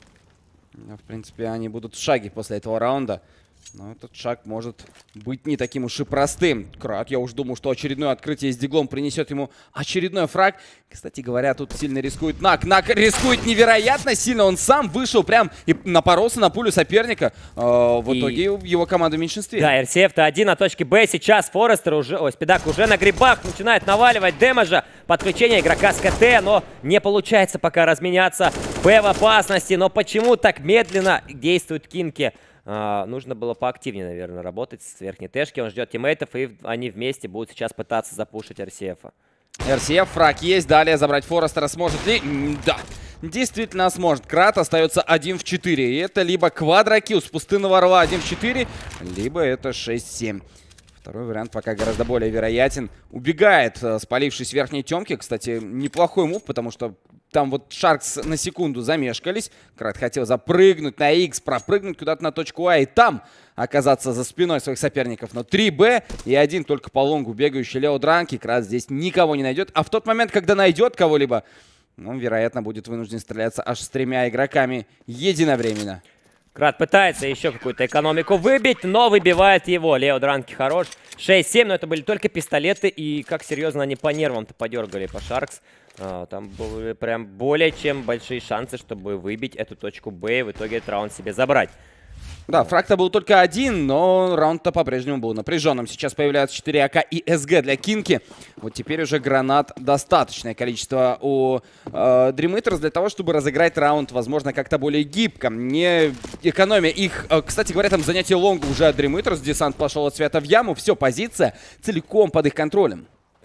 Speaker 2: В принципе, они будут в шаге после этого раунда. Но этот шаг может быть не таким уж и простым. Крат, я уж думал, что очередное открытие с диглом принесет ему очередной фраг. Кстати говоря, тут сильно рискует Нак. Нак рискует невероятно сильно. Он сам вышел прям и напоролся на пулю соперника. Э, в и... итоге его команда в меньшинстве.
Speaker 3: Да, эр си эф-то один на точке Б. Сейчас Форестер уже, ой, Спидак уже на грибах начинает наваливать дэмэджа. Подключение игрока с КТ, но не получается пока разменяться. Б в опасности, но почему так медленно действуют кинки? Uh, нужно было поактивнее, наверное, работать с верхней тэшки. Он ждет тиммейтов, и они вместе будут сейчас пытаться запушить эр си эф-а.
Speaker 2: эр си эф, фраг есть. Далее забрать Форестера сможет ли? Да, действительно сможет. Крат остается один в четыре. И это либо квадрокилл с пустынного орла один в четыре, либо это шесть семь. Второй вариант пока гораздо более вероятен. Убегает, спалившись верхней темки. Кстати, неплохой мув, потому что там вот Sharks на секунду замешкались. Крат хотел запрыгнуть на X, пропрыгнуть куда-то на точку А и там оказаться за спиной своих соперников. Но три бэ и один только по лонгу бегающий Лео Дранки. Крат здесь никого не найдет. А в тот момент, когда найдет кого-либо, он, вероятно, будет вынужден стреляться аж с тремя игроками единовременно.
Speaker 3: Крат пытается еще какую-то экономику выбить, но выбивает его. Лео Дранки хорош. шесть семь, но это были только пистолеты. И как серьезно они по нервам-то подергали по Sharks. А, там были прям более чем большие шансы, чтобы выбить эту точку Б и в итоге этот раунд себе забрать.
Speaker 2: Да, фраг-то был только один, но раунд-то по-прежнему был напряженным. Сейчас появляются четыре АК и СГ для Кинки. Вот теперь уже гранат достаточное количество у э, Dream Eaters для того, чтобы разыграть раунд, возможно, как-то более гибко. Не экономя их. Э, кстати говоря, там занятие лонга уже от Dream Eaters. Десант пошел от света в яму. Все, позиция целиком под их контролем.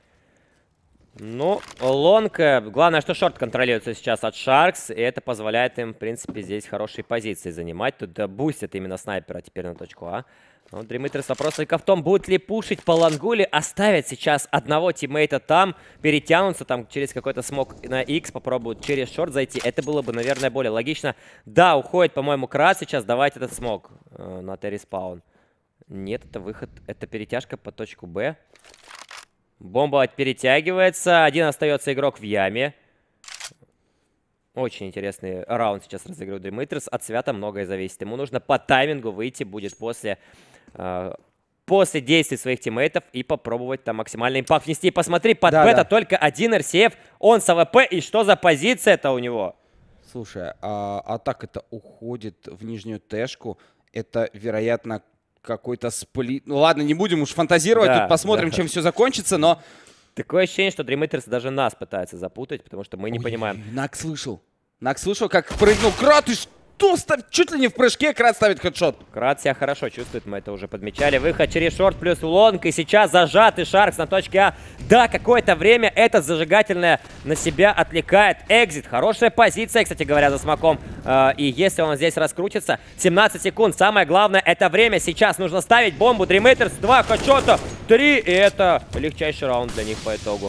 Speaker 3: Ну, лонг, главное, что шорт контролируется сейчас от Sharks, и это позволяет им, в принципе, здесь хорошие позиции занимать. Тут да, бустит именно снайпера теперь на точку А. Но Dream Eaters вопрос только в том, будут ли пушить по лонгу, или оставят сейчас одного тиммейта там, перетянутся там через какой-то смог на X, попробуют через шорт зайти. Это было бы, наверное, более логично. Да, уходит, по-моему, Крат сейчас, давайте этот смог э, на Т-респаун. Нет, это выход, это перетяжка по точку Б. Бомба перетягивается. Один остается игрок в яме. Очень интересный раунд сейчас разыгрывает Dream Eaters. От Свята многое зависит. Ему нужно по таймингу выйти будет после, э, после действий своих тиммейтов и попробовать там максимальный импакт внести. Посмотри, под
Speaker 2: да,
Speaker 3: бета
Speaker 2: да.
Speaker 3: только один эр си эф. Он с АВП. И что за позиция-то у него?
Speaker 2: Слушай, а атака-то уходит в нижнюю тэшку. Это, вероятно, какой-то сплит. Ну ладно, не будем уж фантазировать, да, тут посмотрим, да. чем все закончится, но...
Speaker 3: Такое ощущение, что Dream Eaters даже нас пытаются запутать, потому что мы не Ой, понимаем.
Speaker 2: Нак слышал. Нак слышал, как прыгнул Крат, и что ставит? Чуть ли не в прыжке Крат ставит хедшот.
Speaker 3: Крат себя хорошо чувствует, мы это уже подмечали. Выход через шорт плюс лонг, и сейчас зажатый Sharks на точке А. Да, какое-то время этот зажигательное на себя отвлекает. Экзит, хорошая позиция, кстати говоря, за смоком. И если он здесь раскрутится, семнадцать секунд, самое главное это время. Сейчас нужно ставить бомбу. Dream Eaters, два хедшота, три, и это легчайший раунд для них по итогу.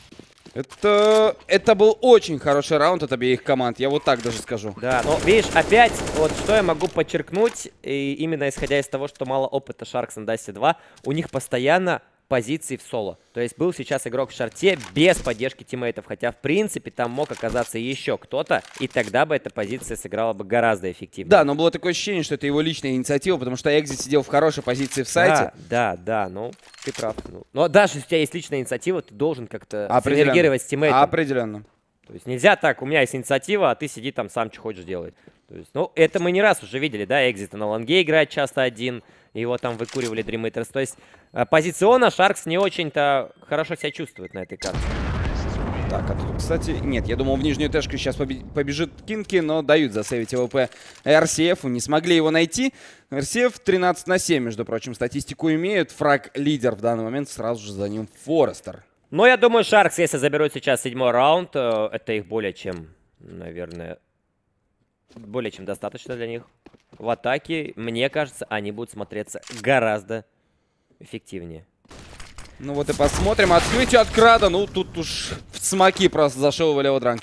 Speaker 2: Это, это был очень хороший раунд от обеих команд, я вот так даже скажу.
Speaker 3: Да, но видишь, опять, вот что я могу подчеркнуть, и именно исходя из того, что мало опыта Sharks на Dust два, у них постоянно позиции в соло. То есть был сейчас игрок в шорте без поддержки тиммейтов, хотя в принципе там мог оказаться еще кто-то, и тогда бы эта позиция сыграла бы гораздо эффективнее.
Speaker 2: Да, но было такое ощущение, что это его личная инициатива, потому что Экзит сидел в хорошей позиции в сайте.
Speaker 3: Да, да, да, ну ты прав. Ну, но даже если у тебя есть личная инициатива, ты должен как-то синергировать с тиммейтом.
Speaker 2: Определенно.
Speaker 3: То есть нельзя так, у меня есть инициатива, а ты сиди там сам, что хочешь делать. То есть, ну, это мы не раз уже видели, да, Экзит на лонге играет часто один, его там выкуривали Dream Eaters. То есть позиционно Sharks не очень-то хорошо себя чувствует на этой карте.
Speaker 2: Так, а тут, кстати, нет, я думал, в нижнюю тэшку сейчас побежит Кинки, но дают засейвить АВП эр си эф, не смогли его найти. эр си эф тринадцать на семь, между прочим, статистику имеют. Фраг лидер в данный момент, сразу же за ним Форестер.
Speaker 3: Но я думаю, Sharks, если заберут сейчас седьмой раунд, это их более чем, наверное, более чем достаточно для них. В атаке, мне кажется, они будут смотреться гораздо эффективнее.
Speaker 2: Ну вот и посмотрим. Открытие от Крада. Ну тут уж в смоки просто зашел его Лео Дранки.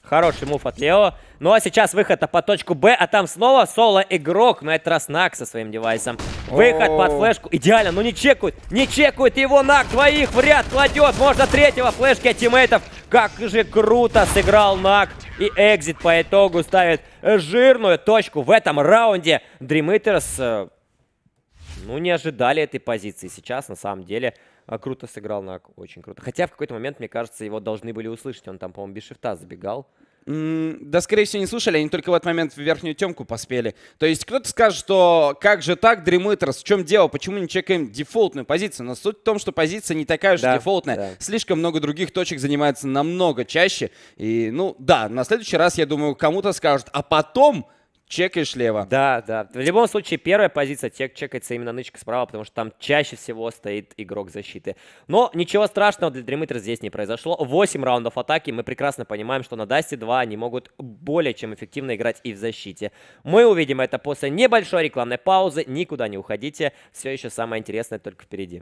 Speaker 3: Хороший мув от Лео. Ну а сейчас выход по точку Б, а там снова соло-игрок, на этот раз Нак со своим девайсом. Выход
Speaker 2: О-о-о.
Speaker 3: под флешку. Идеально, но не чекают, не чекают его Нак. Двоих в ряд кладет, можно третьего. Флешки от тиммейтов. Как же круто сыграл Нак. И экзит по итогу ставит жирную точку в этом раунде. Dream Eaters, ну, не ожидали этой позиции. Сейчас, на самом деле, круто сыграл Нак. Очень круто. Хотя в какой-то момент, мне кажется, его должны были услышать. Он там, по-моему, без шифта забегал.
Speaker 2: Mm, да, скорее всего, не слушали, они только в этот момент в верхнюю темку поспели. То есть кто-то скажет, что как же так, Dream Eaters, в чем дело, почему не чекаем дефолтную позицию? Но суть в том, что позиция не такая уж
Speaker 3: да,
Speaker 2: дефолтная.
Speaker 3: Да.
Speaker 2: Слишком много других точек занимается намного чаще. И, ну, да, на следующий раз, я думаю, кому-то скажут, а потом чекаешь лево.
Speaker 3: Да, да. В любом случае, первая позиция чек чекается именно нычка справа, потому что там чаще всего стоит игрок защиты. Но ничего страшного для Dream Eaters здесь не произошло. восемь раундов атаки. Мы прекрасно понимаем, что на Дасте два они могут более чем эффективно играть и в защите. Мы увидим это после небольшой рекламной паузы. Никуда не уходите. Все еще самое интересное только впереди.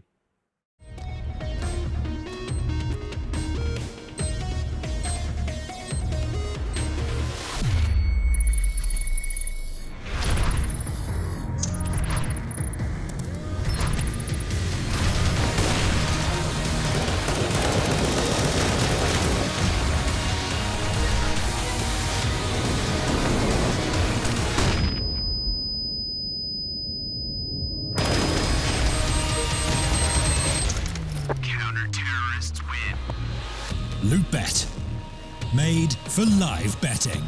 Speaker 1: LootBet. Made for live betting.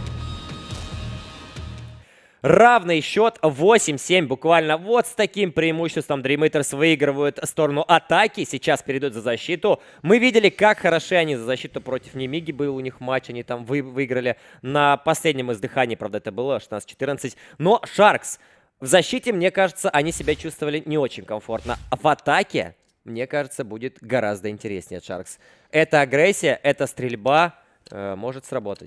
Speaker 3: Равный счет восемь семь. Буквально вот с таким преимуществом Dream Eaters выигрывают сторону атаки. Сейчас перейдут за защиту. Мы видели, как хороши они за защиту против Немиги. Был у них матч, они там вы выиграли на последнем издыхании. Правда, это было шестнадцать четырнадцать. Но Sharks в защите, мне кажется, они себя чувствовали не очень комфортно. В атаке, мне кажется, будет гораздо интереснее от Sharks. Эта агрессия, эта стрельба э, может сработать.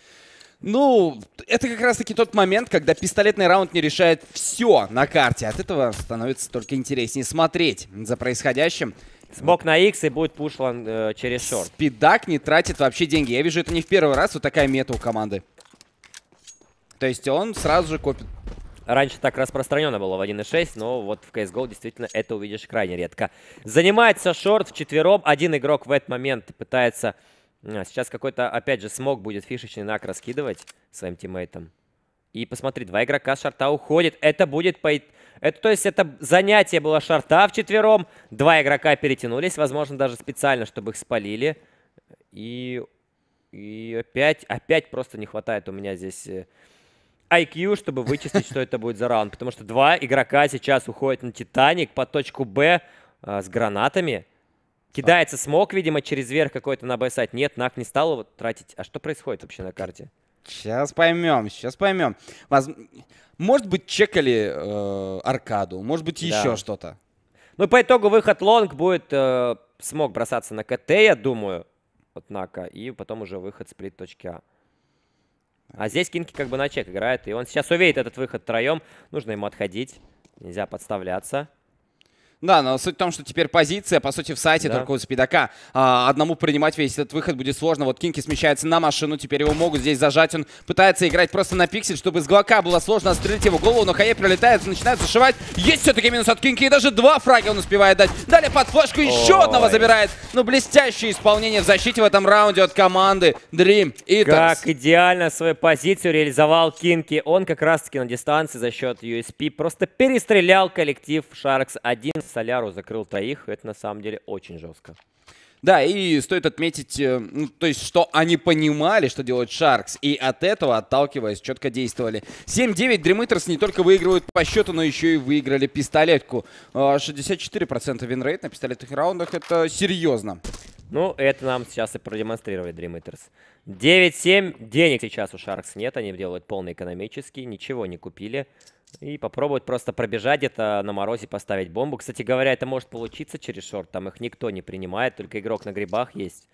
Speaker 2: Ну, это как раз-таки тот момент, когда пистолетный раунд не решает все на карте. От этого становится только интереснее смотреть за происходящим.
Speaker 3: Смог на X и будет пушлан э, через шорт.
Speaker 2: Спидак не тратит вообще деньги. Я вижу, это не в первый раз вот такая мета у команды. То есть он сразу же копит.
Speaker 3: Раньше так распространено было в один и шесть, но вот в си эс го действительно это увидишь крайне редко. Занимается шорт вчетвером. Один игрок в этот момент пытается... А, сейчас какой-то, опять же, смог будет фишечный Нак раскидывать своим тиммейтам. И посмотри, два игрока с шорта уходит. Это будет... По... Это, то есть это занятие было шорта вчетвером. Два игрока перетянулись, возможно, даже специально, чтобы их спалили. И, и опять, опять просто не хватает у меня здесь... ай кью, чтобы вычислить, что это будет за раунд. Потому что два игрока сейчас уходят на Титаник по точку Б а, с гранатами. Кидается смог, видимо, через верх какой-то на Б-сайт. Нет, Нак не стал его тратить. А что происходит вообще на карте?
Speaker 2: Сейчас поймем, сейчас поймем. Воз... Может быть, чекали э, аркаду, может быть, еще
Speaker 3: Да.
Speaker 2: что-то.
Speaker 3: Ну, по итогу выход лонг будет э, смог бросаться на КТ, я думаю, от Нака. И потом уже выход сплит точки А. А здесь Кинки как бы на чек играет. И он сейчас увидит этот выход втроем. Нужно ему отходить. Нельзя подставляться.
Speaker 2: Да, но суть в том, что теперь позиция, по сути, в сайте
Speaker 3: Да.
Speaker 2: только у Спидака. А, одному принимать весь этот выход будет сложно. Вот Кинки смещается на машину, теперь его могут здесь зажать. Он пытается играть просто на пиксель, чтобы с глока было сложно отстрелить его голову, но Хае прилетает, начинает зашивать. Есть все-таки минус от Кинки, и даже два фрага он успевает дать. Далее под флешку еще
Speaker 3: Ой.
Speaker 2: одного забирает. Ну, блестящее исполнение в защите в этом раунде от команды Dream Eaters.
Speaker 3: Как идеально свою позицию реализовал Кинки. Он как раз-таки на дистанции за счет ю эс пи просто перестрелял коллектив Sharks. Один Соляру закрыл троих. Это на самом деле очень жестко.
Speaker 2: Да, и стоит отметить, э, ну, то есть, что они понимали, что делают Sharks, и от этого, отталкиваясь, четко действовали. семь девять Dream Eaters не только выигрывают по счету, но еще и выиграли пистолетку. Э, шестьдесят четыре процента винрейт на пистолетных раундах, это серьезно.
Speaker 3: Ну, это нам сейчас и продемонстрировали Dream Eaters. девять семь. Денег сейчас у Sharks нет. Они делают полный экономический. Ничего не купили. И попробуют просто пробежать где-то на морозе, поставить бомбу. Кстати говоря, это может получиться через шорт. Там их никто не принимает, только игрок на грибах есть.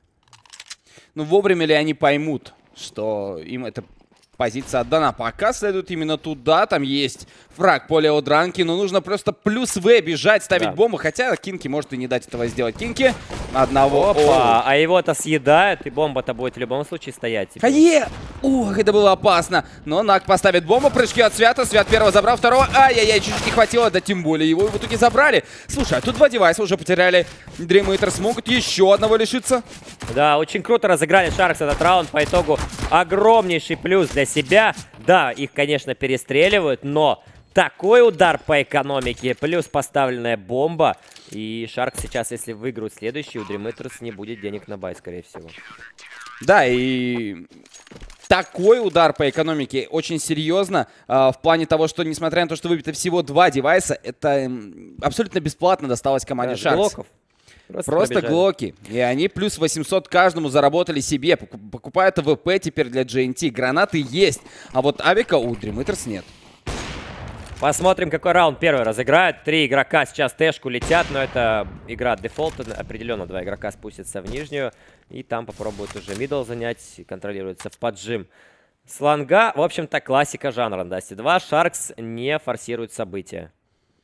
Speaker 2: Ну, вовремя ли они поймут, что им эта позиция отдана? Пока следует именно туда. Там есть фраг по Лео Дранки, но нужно просто плюс В бежать, ставить
Speaker 3: Да.
Speaker 2: бомбу. Хотя Кинки может и не дать этого сделать. Кинки одного.
Speaker 3: Опа,
Speaker 2: О.
Speaker 3: а его-то съедают, и бомба-то будет в любом случае стоять. Теперь.
Speaker 2: Ае! Ух, это было опасно. Но Нак поставит бомбу, прыжки от Свята. Свят первого забрал, второго. Ай-яй-яй, чуть-чуть не хватило, да тем более его в итоге забрали. Слушай, а тут два девайса уже потеряли. Dream Eaters могут еще одного лишиться.
Speaker 3: Да, очень круто разыграли Sharks этот раунд. По итогу огромнейший плюс для себя. Да, их, конечно, перестреливают, но такой удар по экономике, плюс поставленная бомба. И Sharks сейчас, если выиграют следующий, у Dream Eaters не будет денег на бай, скорее всего.
Speaker 2: Да, и такой удар по экономике очень серьезно. Э, в плане того, что, несмотря на то, что выбито всего два девайса, это э, абсолютно бесплатно досталось команде
Speaker 3: Да,
Speaker 2: Sharks.
Speaker 3: глоков. Просто,
Speaker 2: Просто глоки. И они плюс восемьсот каждому заработали себе. Покупают АВП теперь для джи эн ти. Гранаты есть. А вот авика у Dream Eaters нет.
Speaker 3: Посмотрим, какой раунд первый разыграют. Три игрока сейчас тэшку летят, но это игра дефолт. Определенно два игрока спустятся в нижнюю. И там попробуют уже мидл занять. Контролируется в поджим слонга. В общем-то, классика жанра Dust два. Sharks не форсируют события.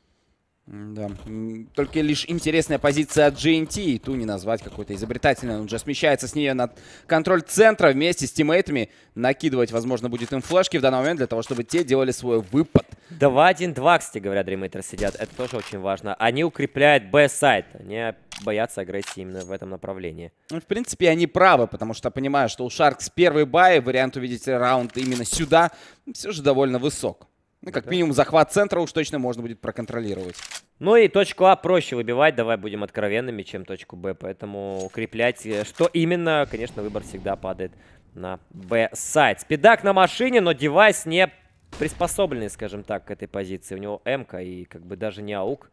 Speaker 2: Да. Только лишь интересная позиция от джи эн ти, и ту не назвать какой-то изобретательной. Он уже смещается с нее на контроль центра вместе с тиммейтами. Накидывать, возможно, будет им флешки в данный момент для того, чтобы те делали свой выпад.
Speaker 3: два один два, кстати говоря, Dream Eaters сидят. Это тоже очень важно. Они укрепляют Б-сайт. Они боятся агрессии именно в этом направлении.
Speaker 2: Ну, в принципе, они правы, потому что понимаю, что у Sharks первый бай, вариант увидеть раунд именно сюда, все же довольно высок. Ну, как да. минимум, захват центра уж точно можно будет проконтролировать.
Speaker 3: Ну и точку А проще выбивать, давай будем откровенными, чем точку Б. Поэтому укреплять, что именно, конечно, выбор всегда падает на Б-сайт. Спидак на машине, но девайс не приспособленный, скажем так, к этой позиции. У него М-ка и как бы даже не АУК.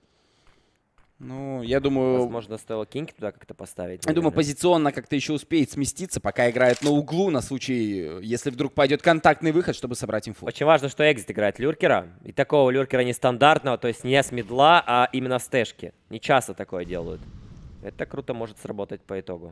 Speaker 2: Ну, я думаю...
Speaker 3: Возможно, стоило кинки туда как-то поставить.
Speaker 2: Я думаю, позиционно как-то еще успеет сместиться, пока играет на углу, на случай, если вдруг пойдет контактный выход, чтобы собрать инфу.
Speaker 3: Очень важно, что Экзит играет люркера. И такого люркера нестандартного, то есть не с мидла, а именно в стэшке. Не часто такое делают. Это круто может сработать по итогу.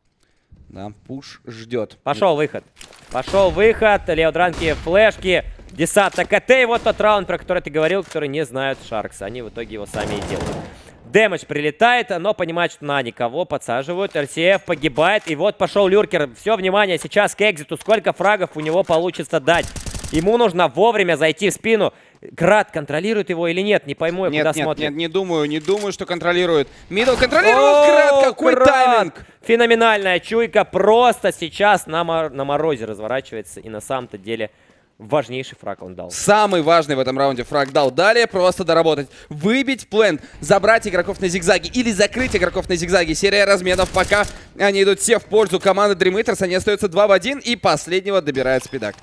Speaker 2: Да, пуш ждет.
Speaker 3: Пошел выход. Пошел выход. Леодранки, флешки. Десант АКТ. И вот тот раунд, про который ты говорил, который не знают Sharks. Они в итоге его сами и делают. Дэмэдж прилетает, но понимает, что на никого подсаживают. эр си эф погибает. И вот пошел люркер. Все, внимание, сейчас к Экзиту. Сколько фрагов у него получится дать? Ему нужно вовремя зайти в спину. Крат контролирует его или нет? Не пойму, я
Speaker 2: нет,
Speaker 3: куда
Speaker 2: нет,
Speaker 3: смотрит.
Speaker 2: Нет, не думаю, не думаю, что контролирует. Мидл контролирует, Крат, какой
Speaker 3: Крат!
Speaker 2: тайминг!
Speaker 3: Феноменальная чуйка. Просто сейчас на, мор на морозе разворачивается. И на самом-то деле... важнейший фраг он дал. Самый
Speaker 2: важный в этом раунде фраг дал. Далее просто доработать. Выбить плент, забрать игроков на зигзаге или закрыть игроков на зигзаге. Серия разменов, пока они идут все в пользу команды Dream Eaters. Они остаются два в один, и последнего добирает Спидак.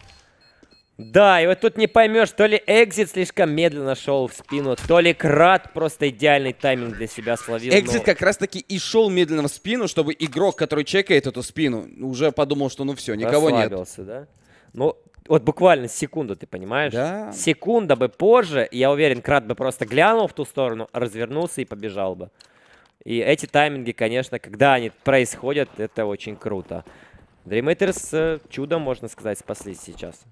Speaker 3: Да, и вот тут не поймешь, то ли Экзит слишком медленно шел в спину, то ли Крат просто идеальный тайминг для себя словил.
Speaker 2: Экзит
Speaker 3: но...
Speaker 2: как раз таки и шел медленно в спину, чтобы игрок, который чекает эту спину, уже подумал, что ну все, никого нет.
Speaker 3: Да? Ну, вот буквально секунду, ты понимаешь?
Speaker 2: Да.
Speaker 3: Секунда бы позже, я уверен, Крат бы просто глянул в ту сторону, развернулся и побежал бы. И эти тайминги, конечно, когда они происходят, это очень круто. Dream Eaters э, чудом, можно сказать, спаслись сейчас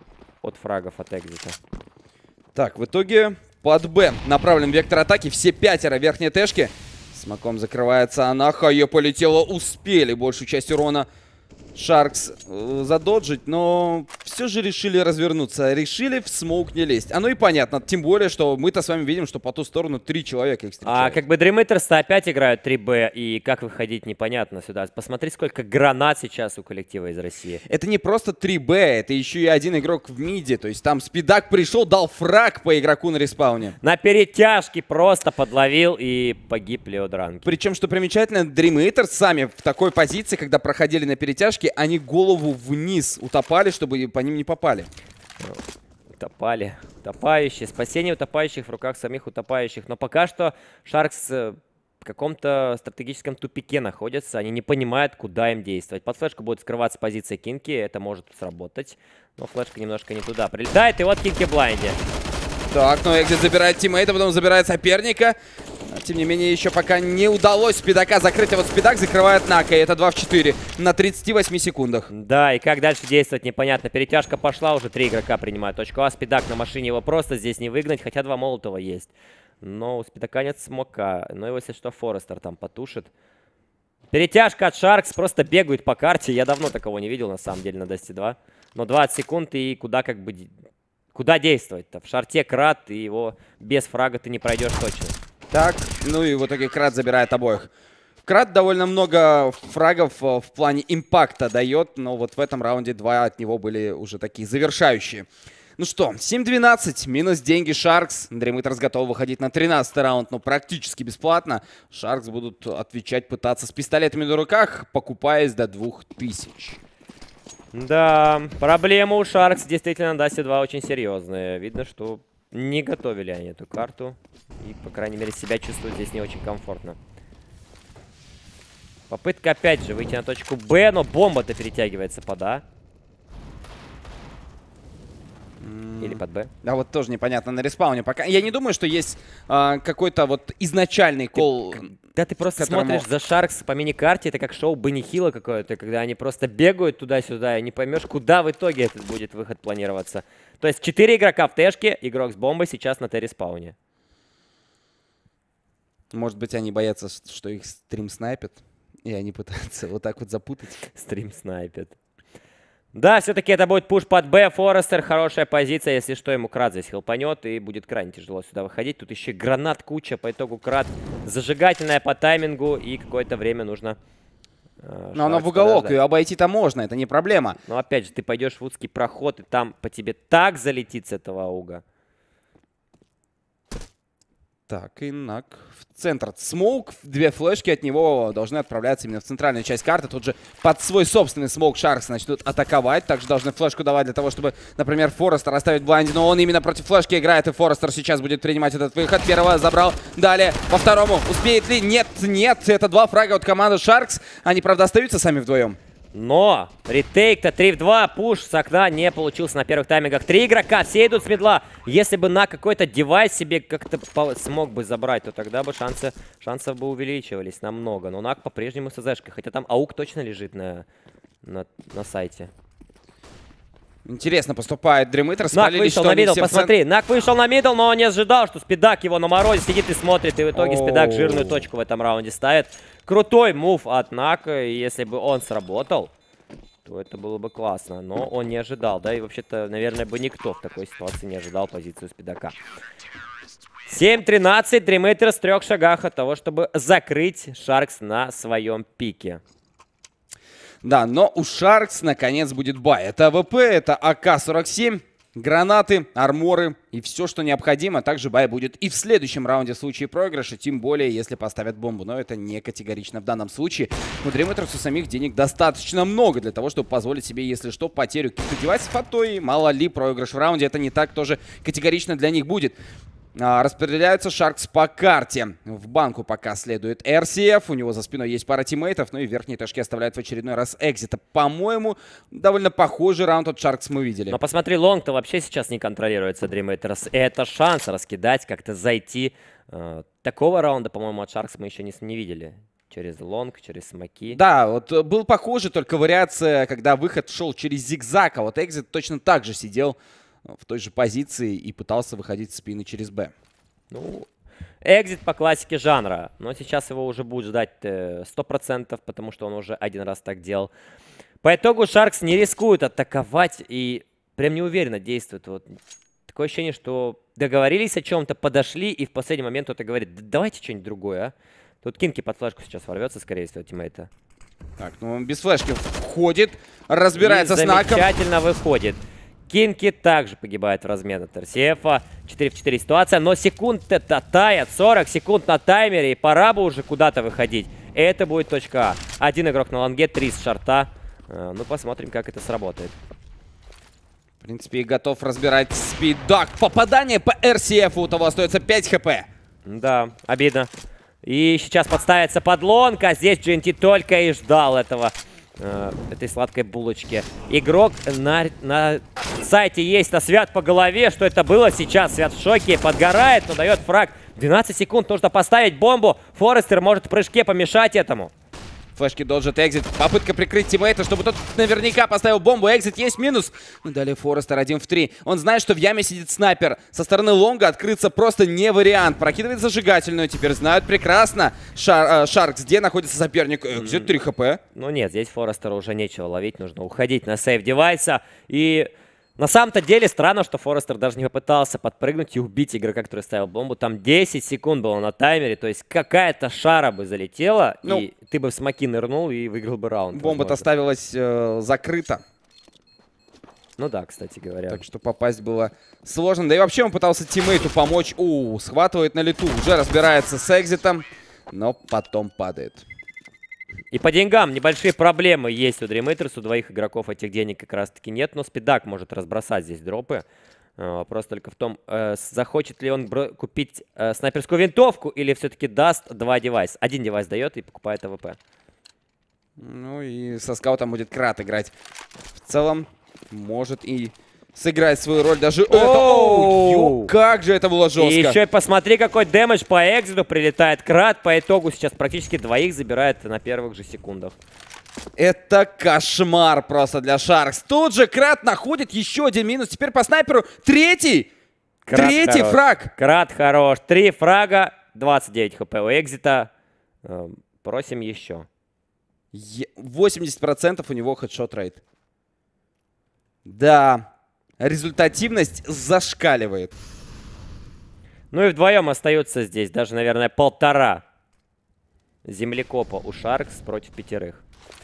Speaker 3: от фрагов от Экзита.
Speaker 2: Так, в итоге под Б направлен вектор атаки. Все пятеро верхней тэшки. Смоком закрывается Анаха. Ее полетело. Успели большую часть урона Sharks э, задоджить, но все же решили развернуться. Решили в смоук не лезть. Оно и понятно. Тем более, что мы-то с вами видим, что по ту сторону три человека их встречают.
Speaker 3: А как бы Dream Eaters опять играют три бэ, и как выходить непонятно сюда. Посмотри, сколько гранат сейчас у коллектива из России.
Speaker 2: Это не просто три бэ, это еще и один игрок в миде. То есть там Спидак пришел, дал фраг по игроку на респауне.
Speaker 3: На перетяжке просто подловил и погиб Леодранки.
Speaker 2: Причем, что примечательно, Dream Eaters сами в такой позиции, когда проходили на перетяжке, они голову вниз утопали, чтобы по ним не попали.
Speaker 3: Утопали. Утопающие. Спасение утопающих в руках самих утопающих. Но пока что Sharks в каком-то стратегическом тупике находятся. Они не понимают, куда им действовать. Под флешку будет скрываться позиция Кинки. Это может сработать. Но флешка немножко не туда прилетает. И вот Кинки в блайнде.
Speaker 2: Так, но Экзит забирает тиммейта, потом забирает соперника. Тем не менее, еще пока не удалось Спидака закрыть. А вот Спидак закрывает Нака. И это два в четыре на тридцати восьми секундах.
Speaker 3: Да, и как дальше действовать, непонятно. Перетяжка пошла, уже три игрока принимают точку А. Спидак на машине, его просто здесь не выгнать, хотя два Молотова есть. Но у Спидака нет смока. Но его, если что, Форестер там потушит. Перетяжка от Sharks, просто бегают по карте. Я давно такого не видел, на самом деле, на Dust два. Но двадцать секунд, и куда как бы... Куда действовать-то? В шарте Крат, и его без фрага ты не пройдешь точно.
Speaker 2: Так, ну и в итоге Крат забирает обоих. Крат довольно много фрагов в плане импакта дает, но вот в этом раунде два от него были уже такие завершающие. Ну что, семь двенадцать, минус деньги Sharks. Dream Eaters готовы выходить на тринадцатый раунд, но практически бесплатно. Sharks будут отвечать, пытаться с пистолетами на руках, покупаясь до двух тысяч.
Speaker 3: Да, проблема у Sharks действительно на Dust два очень серьезная. Видно, что не готовили они эту карту. И, по крайней мере, себя чувствуют здесь не очень комфортно. Попытка опять же выйти на точку Б, но бомба-то перетягивается под А. Или под Б.
Speaker 2: Да, вот тоже непонятно на респауне пока. Я не думаю, что есть а, какой-то вот изначальный кол.
Speaker 3: Да, ты просто
Speaker 2: которому...
Speaker 3: смотришь за Sharks по мини-карте, это как шоу Бенни Хилла какое-то, когда они просто бегают туда-сюда, и не поймешь, куда в итоге этот будет выход планироваться. То есть четыре игрока в тэшке, игрок с бомбой сейчас на Т-респауне.
Speaker 2: Может быть, они боятся, что их стрим снайпит, и они пытаются вот так вот запутать.
Speaker 3: Стрим снайпит. Да, все-таки это будет пуш под Б. Форестер, хорошая позиция. Если что, ему Крат здесь хилпанет, и будет крайне тяжело сюда выходить. Тут еще гранат куча, по итогу Крат зажигательная по таймингу, и какое-то время нужно... Э,
Speaker 2: Но она в уголок,
Speaker 3: подождать.
Speaker 2: ее обойти-то можно, это не проблема.
Speaker 3: Но опять же, ты пойдешь в узкий проход, и там по тебе так залетит с этого ауга.
Speaker 2: Так, Инак в центр. Смоук, две флешки от него должны отправляться именно в центральную часть карты. Тут же под свой собственный смоук Sharks начнут атаковать. Также должны флешку давать для того, чтобы, например, Форестер оставить в блайнде. Но он именно против флешки играет, и Форестер сейчас будет принимать этот выход. Первого забрал, далее по второму. Успеет ли? Нет, нет. Это два фрага от команды Sharks. Они, правда, остаются сами вдвоем.
Speaker 3: Но ретейк-то три в два, пуш с окна не получился на первых таймингах. Три игрока, все идут с мидла. Если бы на какой-то девайс себе как-то смог бы забрать, то тогда бы шансы, шансов бы увеличивались намного. Но Нак по-прежнему с АЗшкой, хотя там аук точно лежит на, на, на сайте.
Speaker 2: Интересно поступает Dream Eaters.
Speaker 3: Нак вышел на мидл, посмотри. Нак вышел на мидл, но он не ожидал, что Спидак его на морозе сидит и смотрит. И в итоге Спидак жирную точку в этом раунде ставит. Крутой мув от Нака. И если бы он сработал, то это было бы классно. Но он не ожидал, да? И вообще-то, наверное, бы никто в такой ситуации не ожидал позицию Спидака. семь тринадцать. Dream Eaters в трех шагах от того, чтобы закрыть Sharks на своем пике.
Speaker 2: Да, но у Sharks наконец будет бай. Это АВП, это А К сорок семь, гранаты, арморы и все, что необходимо. Также бай будет и в следующем раунде в случае проигрыша, тем более, если поставят бомбу. Но это не категорично в данном случае. У Dream Eaters у самих денег достаточно много для того, чтобы позволить себе, если что, потерю каких-то девайсов, а то и мало ли проигрыш в раунде. Это не так тоже категорично для них будет. А, распределяются Sharks по карте. В банку пока следует эр си эф. У него за спиной есть пара тиммейтов. Ну и верхние ташки оставляют в очередной раз Экзита. По-моему, довольно похожий раунд от Sharks мы видели.
Speaker 3: Но посмотри, лонг-то вообще сейчас не контролируется Dream Eaters. Это шанс раскидать, как-то зайти. Э, такого раунда, по-моему, от Sharks мы еще не, не видели. Через лонг, через смоки.
Speaker 2: Да, вот был похожий, только вариация, когда выход шел через зигзаг. А вот Экзит точно так же сидел в той же позиции и пытался выходить с спины через Б.
Speaker 3: Ну, экзит по классике жанра. Но сейчас его уже будет ждать сто процентов, потому что он уже один раз так делал. По итогу Sharks не рискуют атаковать и прям неуверенно действуют. Вот. Такое ощущение, что договорились о чем-то, подошли, и в последний момент кто-то говорит: да давайте что-нибудь другое, а. Тут Кинки под флешку сейчас ворвется, скорее всего, тиммейта.
Speaker 2: Так, ну он без флешки входит, разбирается
Speaker 3: и
Speaker 2: с Наком.
Speaker 3: Замечательно выходит. Кинки также погибает в размен от эр си эф. четыре в четыре ситуация, но секунд-то тает. сорок секунд на таймере, и пора бы уже куда-то выходить. Это будет точка А. Один игрок на лонге, три с шарта. Ну, посмотрим, как это сработает.
Speaker 2: В принципе, и готов разбирать Спидак. Попадание по эр си эф, у того остается пять хп.
Speaker 3: Да, обидно. И сейчас подставится под лонг, а здесь джи эн ти только и ждал этого. Этой сладкой булочки. Игрок на, на сайте есть, а Свят по голове. Что это было сейчас? Свят в шоке, подгорает, но дает фраг. двенадцать секунд, нужно поставить бомбу. Форестер может в прыжке помешать этому.
Speaker 2: Флешки доджит Экзит. Попытка прикрыть тиммейта, чтобы тот наверняка поставил бомбу. Экзит есть минус. Ну, далее Форестер один в три. Он знает, что в яме сидит снайпер. Со стороны лонга открыться просто не вариант. Прокидывает зажигательную. Теперь знают прекрасно. Шар, э, Шаркс, где находится соперник. Экзит три хп.
Speaker 3: Ну нет, здесь Форестеру уже нечего ловить. Нужно уходить на сейв девайса. И... На самом-то деле странно, что Форестер даже не попытался подпрыгнуть и убить игрока, который ставил бомбу. Там десять секунд было на таймере, то есть какая-то шара бы залетела, ну, и ты бы в смоки нырнул и выиграл бы раунд.
Speaker 2: Бомба-то ставилась э, закрыта.
Speaker 3: Ну да, кстати говоря.
Speaker 2: Так что попасть было сложно. Да и вообще он пытался тиммейту помочь. У, схватывает на лету, уже разбирается с Экзитом, но потом падает.
Speaker 3: И по деньгам небольшие проблемы есть у Dream Eaters, у двоих игроков этих денег как раз таки нет, но Спидак может разбросать здесь дропы. Вопрос только в том, э, захочет ли он купить э, снайперскую винтовку или все-таки даст два девайса. Один девайс дает и покупает АВП.
Speaker 2: Ну и со скаутом будет Крат играть. В целом может и сыграть свою роль даже... Оу, как же это было жестко.
Speaker 3: И еще и посмотри, какой дэмэдж по Экзиту прилетает. Крат по итогу сейчас практически двоих забирает на первых же секундах.
Speaker 2: Это кошмар просто для Шаркс. Тут же Крат находит еще один минус. Теперь по снайперу третий.
Speaker 3: Крат
Speaker 2: Третий
Speaker 3: хорош.
Speaker 2: фраг.
Speaker 3: Крат хорош. Три фрага, двадцать девять хп у Экзита. Просим еще.
Speaker 2: восемьдесят процентов у него хедшот рейт. Да. Результативность зашкаливает.
Speaker 3: Ну и вдвоем остаются здесь даже, наверное, полтора землекопа у Шаркс против пятерых.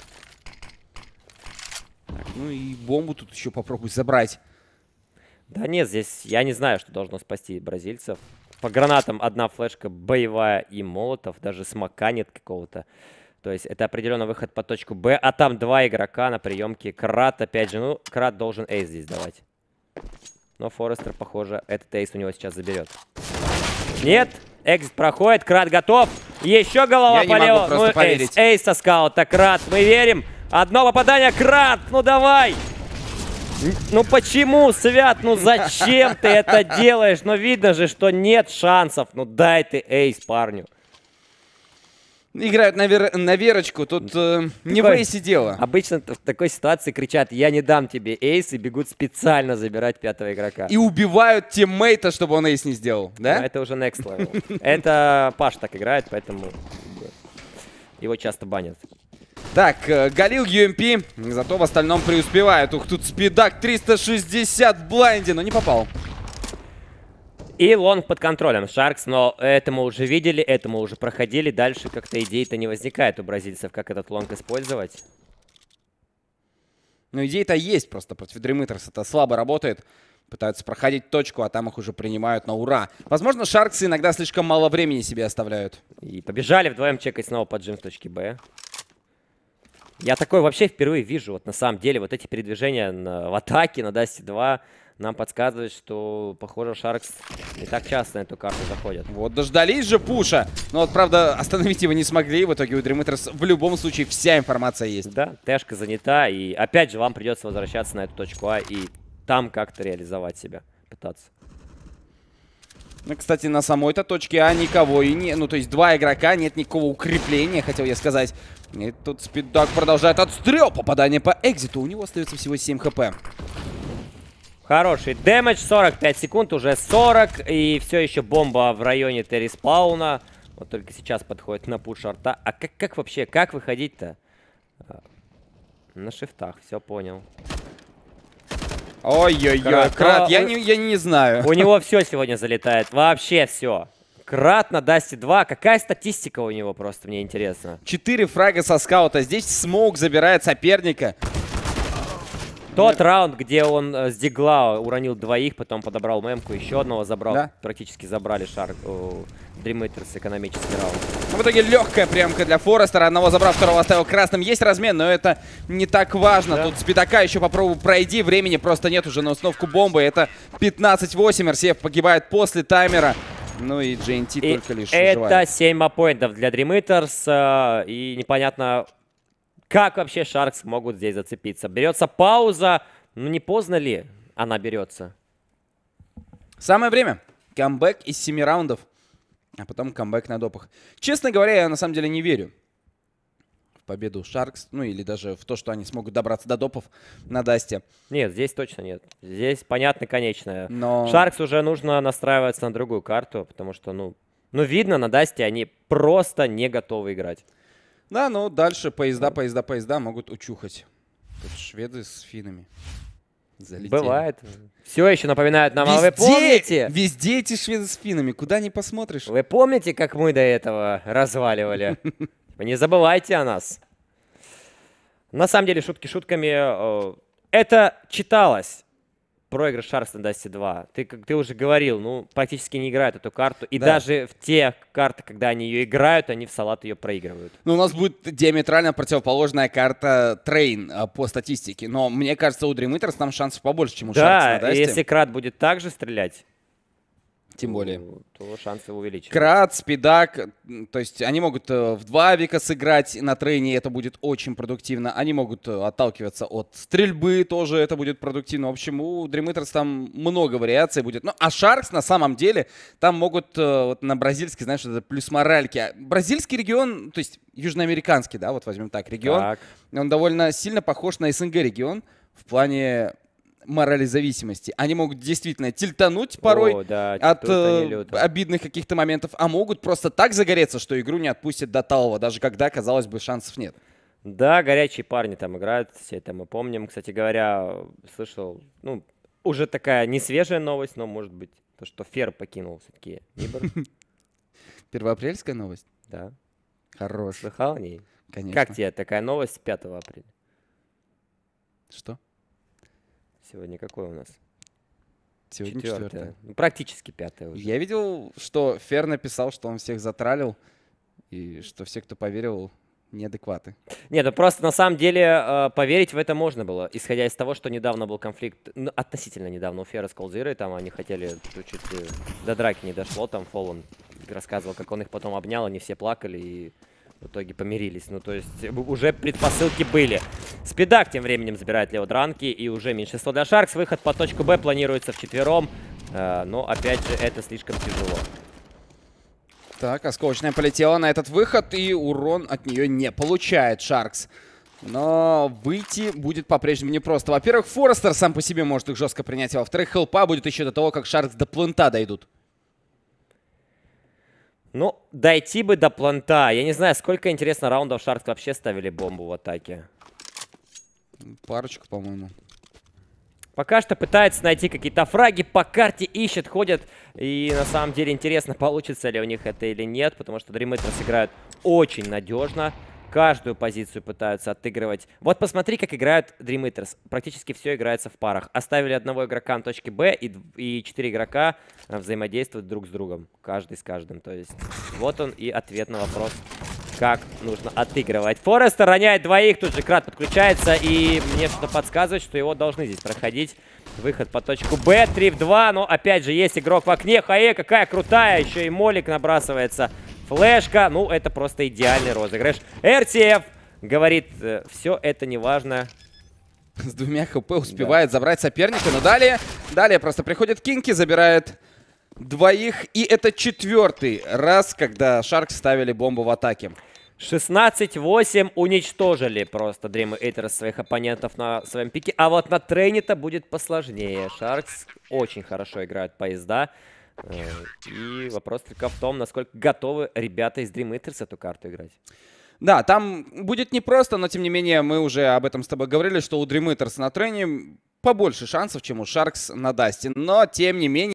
Speaker 2: Так, ну и бомбу тут еще попробуй забрать.
Speaker 3: Да нет, здесь я не знаю, что должно спасти бразильцев. По гранатам одна флешка боевая и молотов. Даже смока нет какого-то. То есть это определенно выход по точку Б. А там два игрока на приемке. Крат, опять же, ну, Крат должен эйс здесь давать. Но Форестер, похоже, этот эйс у него сейчас заберет. Нет, Экзит проходит, Крат готов. Еще голова
Speaker 2: Я
Speaker 3: полева.
Speaker 2: не могу просто
Speaker 3: ну,
Speaker 2: поверить.
Speaker 3: Эйс, эйс со скаута, Крат, мы верим. Одно попадание, Крат, ну давай. Ну почему, Свят, ну зачем ты это делаешь? Ну видно же, что нет шансов. Ну дай ты эйс парню.
Speaker 2: Играют на, вер... на верочку, тут э, не в эйсе дело.
Speaker 3: Обычно в такой ситуации кричат: я не дам тебе эйс, и бегут специально забирать пятого игрока.
Speaker 2: И убивают тиммейта, чтобы он эйс не сделал, да?
Speaker 3: Но это уже next level. Это Паш так играет, поэтому его часто банят.
Speaker 2: Так, э, Галил ю эм пи, зато в остальном преуспевает. Ух, тут Спидак триста шестьдесят в блайнде, но не попал.
Speaker 3: И лонг под контролем Шаркс, но это мы уже видели, это мы уже проходили. Дальше как-то идей-то не возникает у бразильцев, как этот лонг использовать.
Speaker 2: Ну, идея-то есть, просто против Dream Eaters это слабо работает. Пытаются проходить точку, а там их уже принимают на ура. Возможно, Шарксы иногда слишком мало времени себе оставляют.
Speaker 3: И побежали вдвоем чекать снова под джим в точке Б. Я такой вообще впервые вижу, вот на самом деле, вот эти передвижения на, в атаке на Даст два нам подсказывают, что, похоже, Шаркс не так часто на эту карту заходят.
Speaker 2: Вот, дождались же пуша. Но вот, правда, остановить его не смогли. В итоге у Dream Eaters в любом случае вся информация есть.
Speaker 3: Да, тэшка занята, и опять же вам придется возвращаться на эту точку А и там как-то реализовать себя, пытаться.
Speaker 2: Ну, кстати, на самой-то точке А никого и не... Ну, то есть два игрока, нет никакого укрепления, хотел я сказать. И тут Спидак продолжает отстрел. Попадание по Экзиту. У него остается всего семь хп.
Speaker 3: Хороший дэмэдж, сорок пять секунд, уже сорок. И все еще бомба в районе терриспауна. Вот только сейчас подходит на пуш арта. А как, как вообще, как выходить-то? На шифтах, все понял.
Speaker 2: Ой-ой-ой, Крат, Крат я, не, я не знаю.
Speaker 3: У него все сегодня залетает, вообще все. Крат на Дасте два. Какая статистика у него, просто мне интересно.
Speaker 2: Четыре фрага со скаута. Здесь смоук забирает соперника.
Speaker 3: Тот раунд, где он э, с дигла уронил двоих, потом подобрал мемку, еще одного забрал. Да? Практически забрали Шарк, о, Dream Eaters экономический раунд.
Speaker 2: В итоге легкая прямка для Форестера. Одного забрал, второго оставил красным. Есть размен, но это не так важно. Да. Тут Спидака еще попробуй пройди. Времени просто нет уже на установку бомбы. Это пятнадцать восемь. эр си эф погибает после таймера. Ну и джи эн ти и только лишь
Speaker 3: это
Speaker 2: выживает.
Speaker 3: семь мапоинтов для Dream Eaters. Э, и непонятно, как вообще Шаркс могут здесь зацепиться. Берется пауза. Ну не поздно ли она берется?
Speaker 2: Самое время. Камбэк из семи раундов. А потом камбэк на допах. Честно говоря, я на самом деле не верю в победу Sharks, ну или даже в то, что они смогут добраться до допов на Дасте.
Speaker 3: Нет, здесь точно нет. Здесь понятно, конечное.
Speaker 2: Но...
Speaker 3: Sharks уже нужно настраиваться на другую карту, потому что, ну, ну видно, на Дасте они просто не готовы играть.
Speaker 2: Да, ну дальше поезда, поезда, поезда могут учухать. Тут шведы с финнами залетели.
Speaker 3: Бывает. Все еще напоминают нам,
Speaker 2: везде,
Speaker 3: а вы помните?
Speaker 2: Везде эти шведы с финами, куда ни посмотришь.
Speaker 3: Вы помните, как мы до этого разваливали? Вы не забывайте о нас. На самом деле, шутки шутками. Это читалось. Проигрыш Sharks на Dusty два. Ты, как ты уже говорил, ну, практически не играют эту карту. И да. даже в те карты, когда они ее играют, они в салат ее проигрывают.
Speaker 2: Ну, у нас будет диаметрально противоположная карта Трейн по статистике. Но мне кажется, у Dream Eaters там шансов побольше, чем у
Speaker 3: да,
Speaker 2: Sharks на Dusty.
Speaker 3: Да, если Крат будет так же стрелять,
Speaker 2: тем более,
Speaker 3: то шансы увеличиваются.
Speaker 2: Крат, Спидак, то есть они могут в два века сыграть на трейне, это будет очень продуктивно. Они могут отталкиваться от стрельбы, тоже это будет продуктивно. В общем, у Dream Eaters там много вариаций будет. Ну, а Sharks на самом деле там могут вот на бразильский, знаешь, это плюс моральки. Бразильский регион, то есть южноамериканский, да, вот возьмем так, регион, так. он довольно сильно похож на СНГ регион в плане морали зависимости. Они могут действительно тильтануть порой
Speaker 3: О, да,
Speaker 2: от э, обидных каких-то моментов, а могут просто так загореться, что игру не отпустят до талого, даже когда, казалось бы, шансов нет.
Speaker 3: Да, горячие парни там играют, все это мы помним. Кстати говоря, слышал, ну, уже такая не свежая новость, но, может быть, то, что Фер покинул все-таки Нибр.
Speaker 2: Первоапрельская новость?
Speaker 3: Да.
Speaker 2: Хорош.
Speaker 3: Слыхал о ней?
Speaker 2: Конечно.
Speaker 3: Как тебе такая новость пятого апреля?
Speaker 2: Что?
Speaker 3: Сегодня какой у нас?
Speaker 2: Сегодня четвертое.
Speaker 3: Ну, практически пятое уже.
Speaker 2: Я видел, что Фер написал, что он всех затралил, и что все, кто поверил, неадекваты.
Speaker 3: Нет, ну просто на самом деле поверить в это можно было, исходя из того, что недавно был конфликт, ну, относительно недавно у Фера с Колзирой, там они хотели, чуть ли до драки не дошло, там Фоллан рассказывал, как он их потом обнял, они все плакали и в итоге помирились. Ну, то есть уже предпосылки были. Спидак тем временем забирает Лео Дранки, и уже меньшинство для Sharks. Выход по точку Б планируется вчетвером, э, но опять же это слишком тяжело.
Speaker 2: Так, осколочная полетела на этот выход, и урон от нее не получает Sharks. Но выйти будет по-прежнему непросто. Во-первых, Форестер сам по себе может их жестко принять, а во-вторых, хелпа будет еще до того, как Sharks до плента дойдут.
Speaker 3: Ну, дойти бы до планта. Я не знаю, сколько, интересно, раундов Sharks вообще ставили бомбу в атаке.
Speaker 2: Парочку, по-моему.
Speaker 3: Пока что пытается найти какие-то фраги, по карте ищет, ходят. И на самом деле интересно, получится ли у них это или нет, потому что Dream Eaters играют очень надежно. Каждую позицию пытаются отыгрывать. Вот посмотри, как играют Dream Eaters. Практически все играется в парах. Оставили одного игрока на точке Б, и, и четыре игрока взаимодействуют друг с другом. Каждый с каждым. То есть вот он и ответ на вопрос, как нужно отыгрывать. Форестер роняет двоих, тут же Крат подключается, и мне что-то подсказывает, что его должны здесь проходить. Выход по точку Б, три в два, но опять же есть игрок в окне. Хаe, какая крутая, еще и Молик набрасывается. Флешка, ну это просто идеальный розыгрыш. эр ти эф говорит, все это не важно.
Speaker 2: С двумя хп успевает да. забрать соперника, но далее, далее просто приходит Кинки, забирает двоих. И это четвертый раз, когда Sharks ставили бомбу в атаке.
Speaker 3: шестнадцать восемь уничтожили просто Dream Eaters своих оппонентов на своем пике. А вот на трейне-то будет посложнее. Sharks очень хорошо играют поезда. И вопрос только в том, насколько готовы ребята из Dream Eaters эту карту играть.
Speaker 2: Да, там будет непросто, но тем не менее мы уже об этом с тобой говорили, что у Dream Eaters на трейне побольше шансов, чем у Sharks на Дасте. Но тем не менее...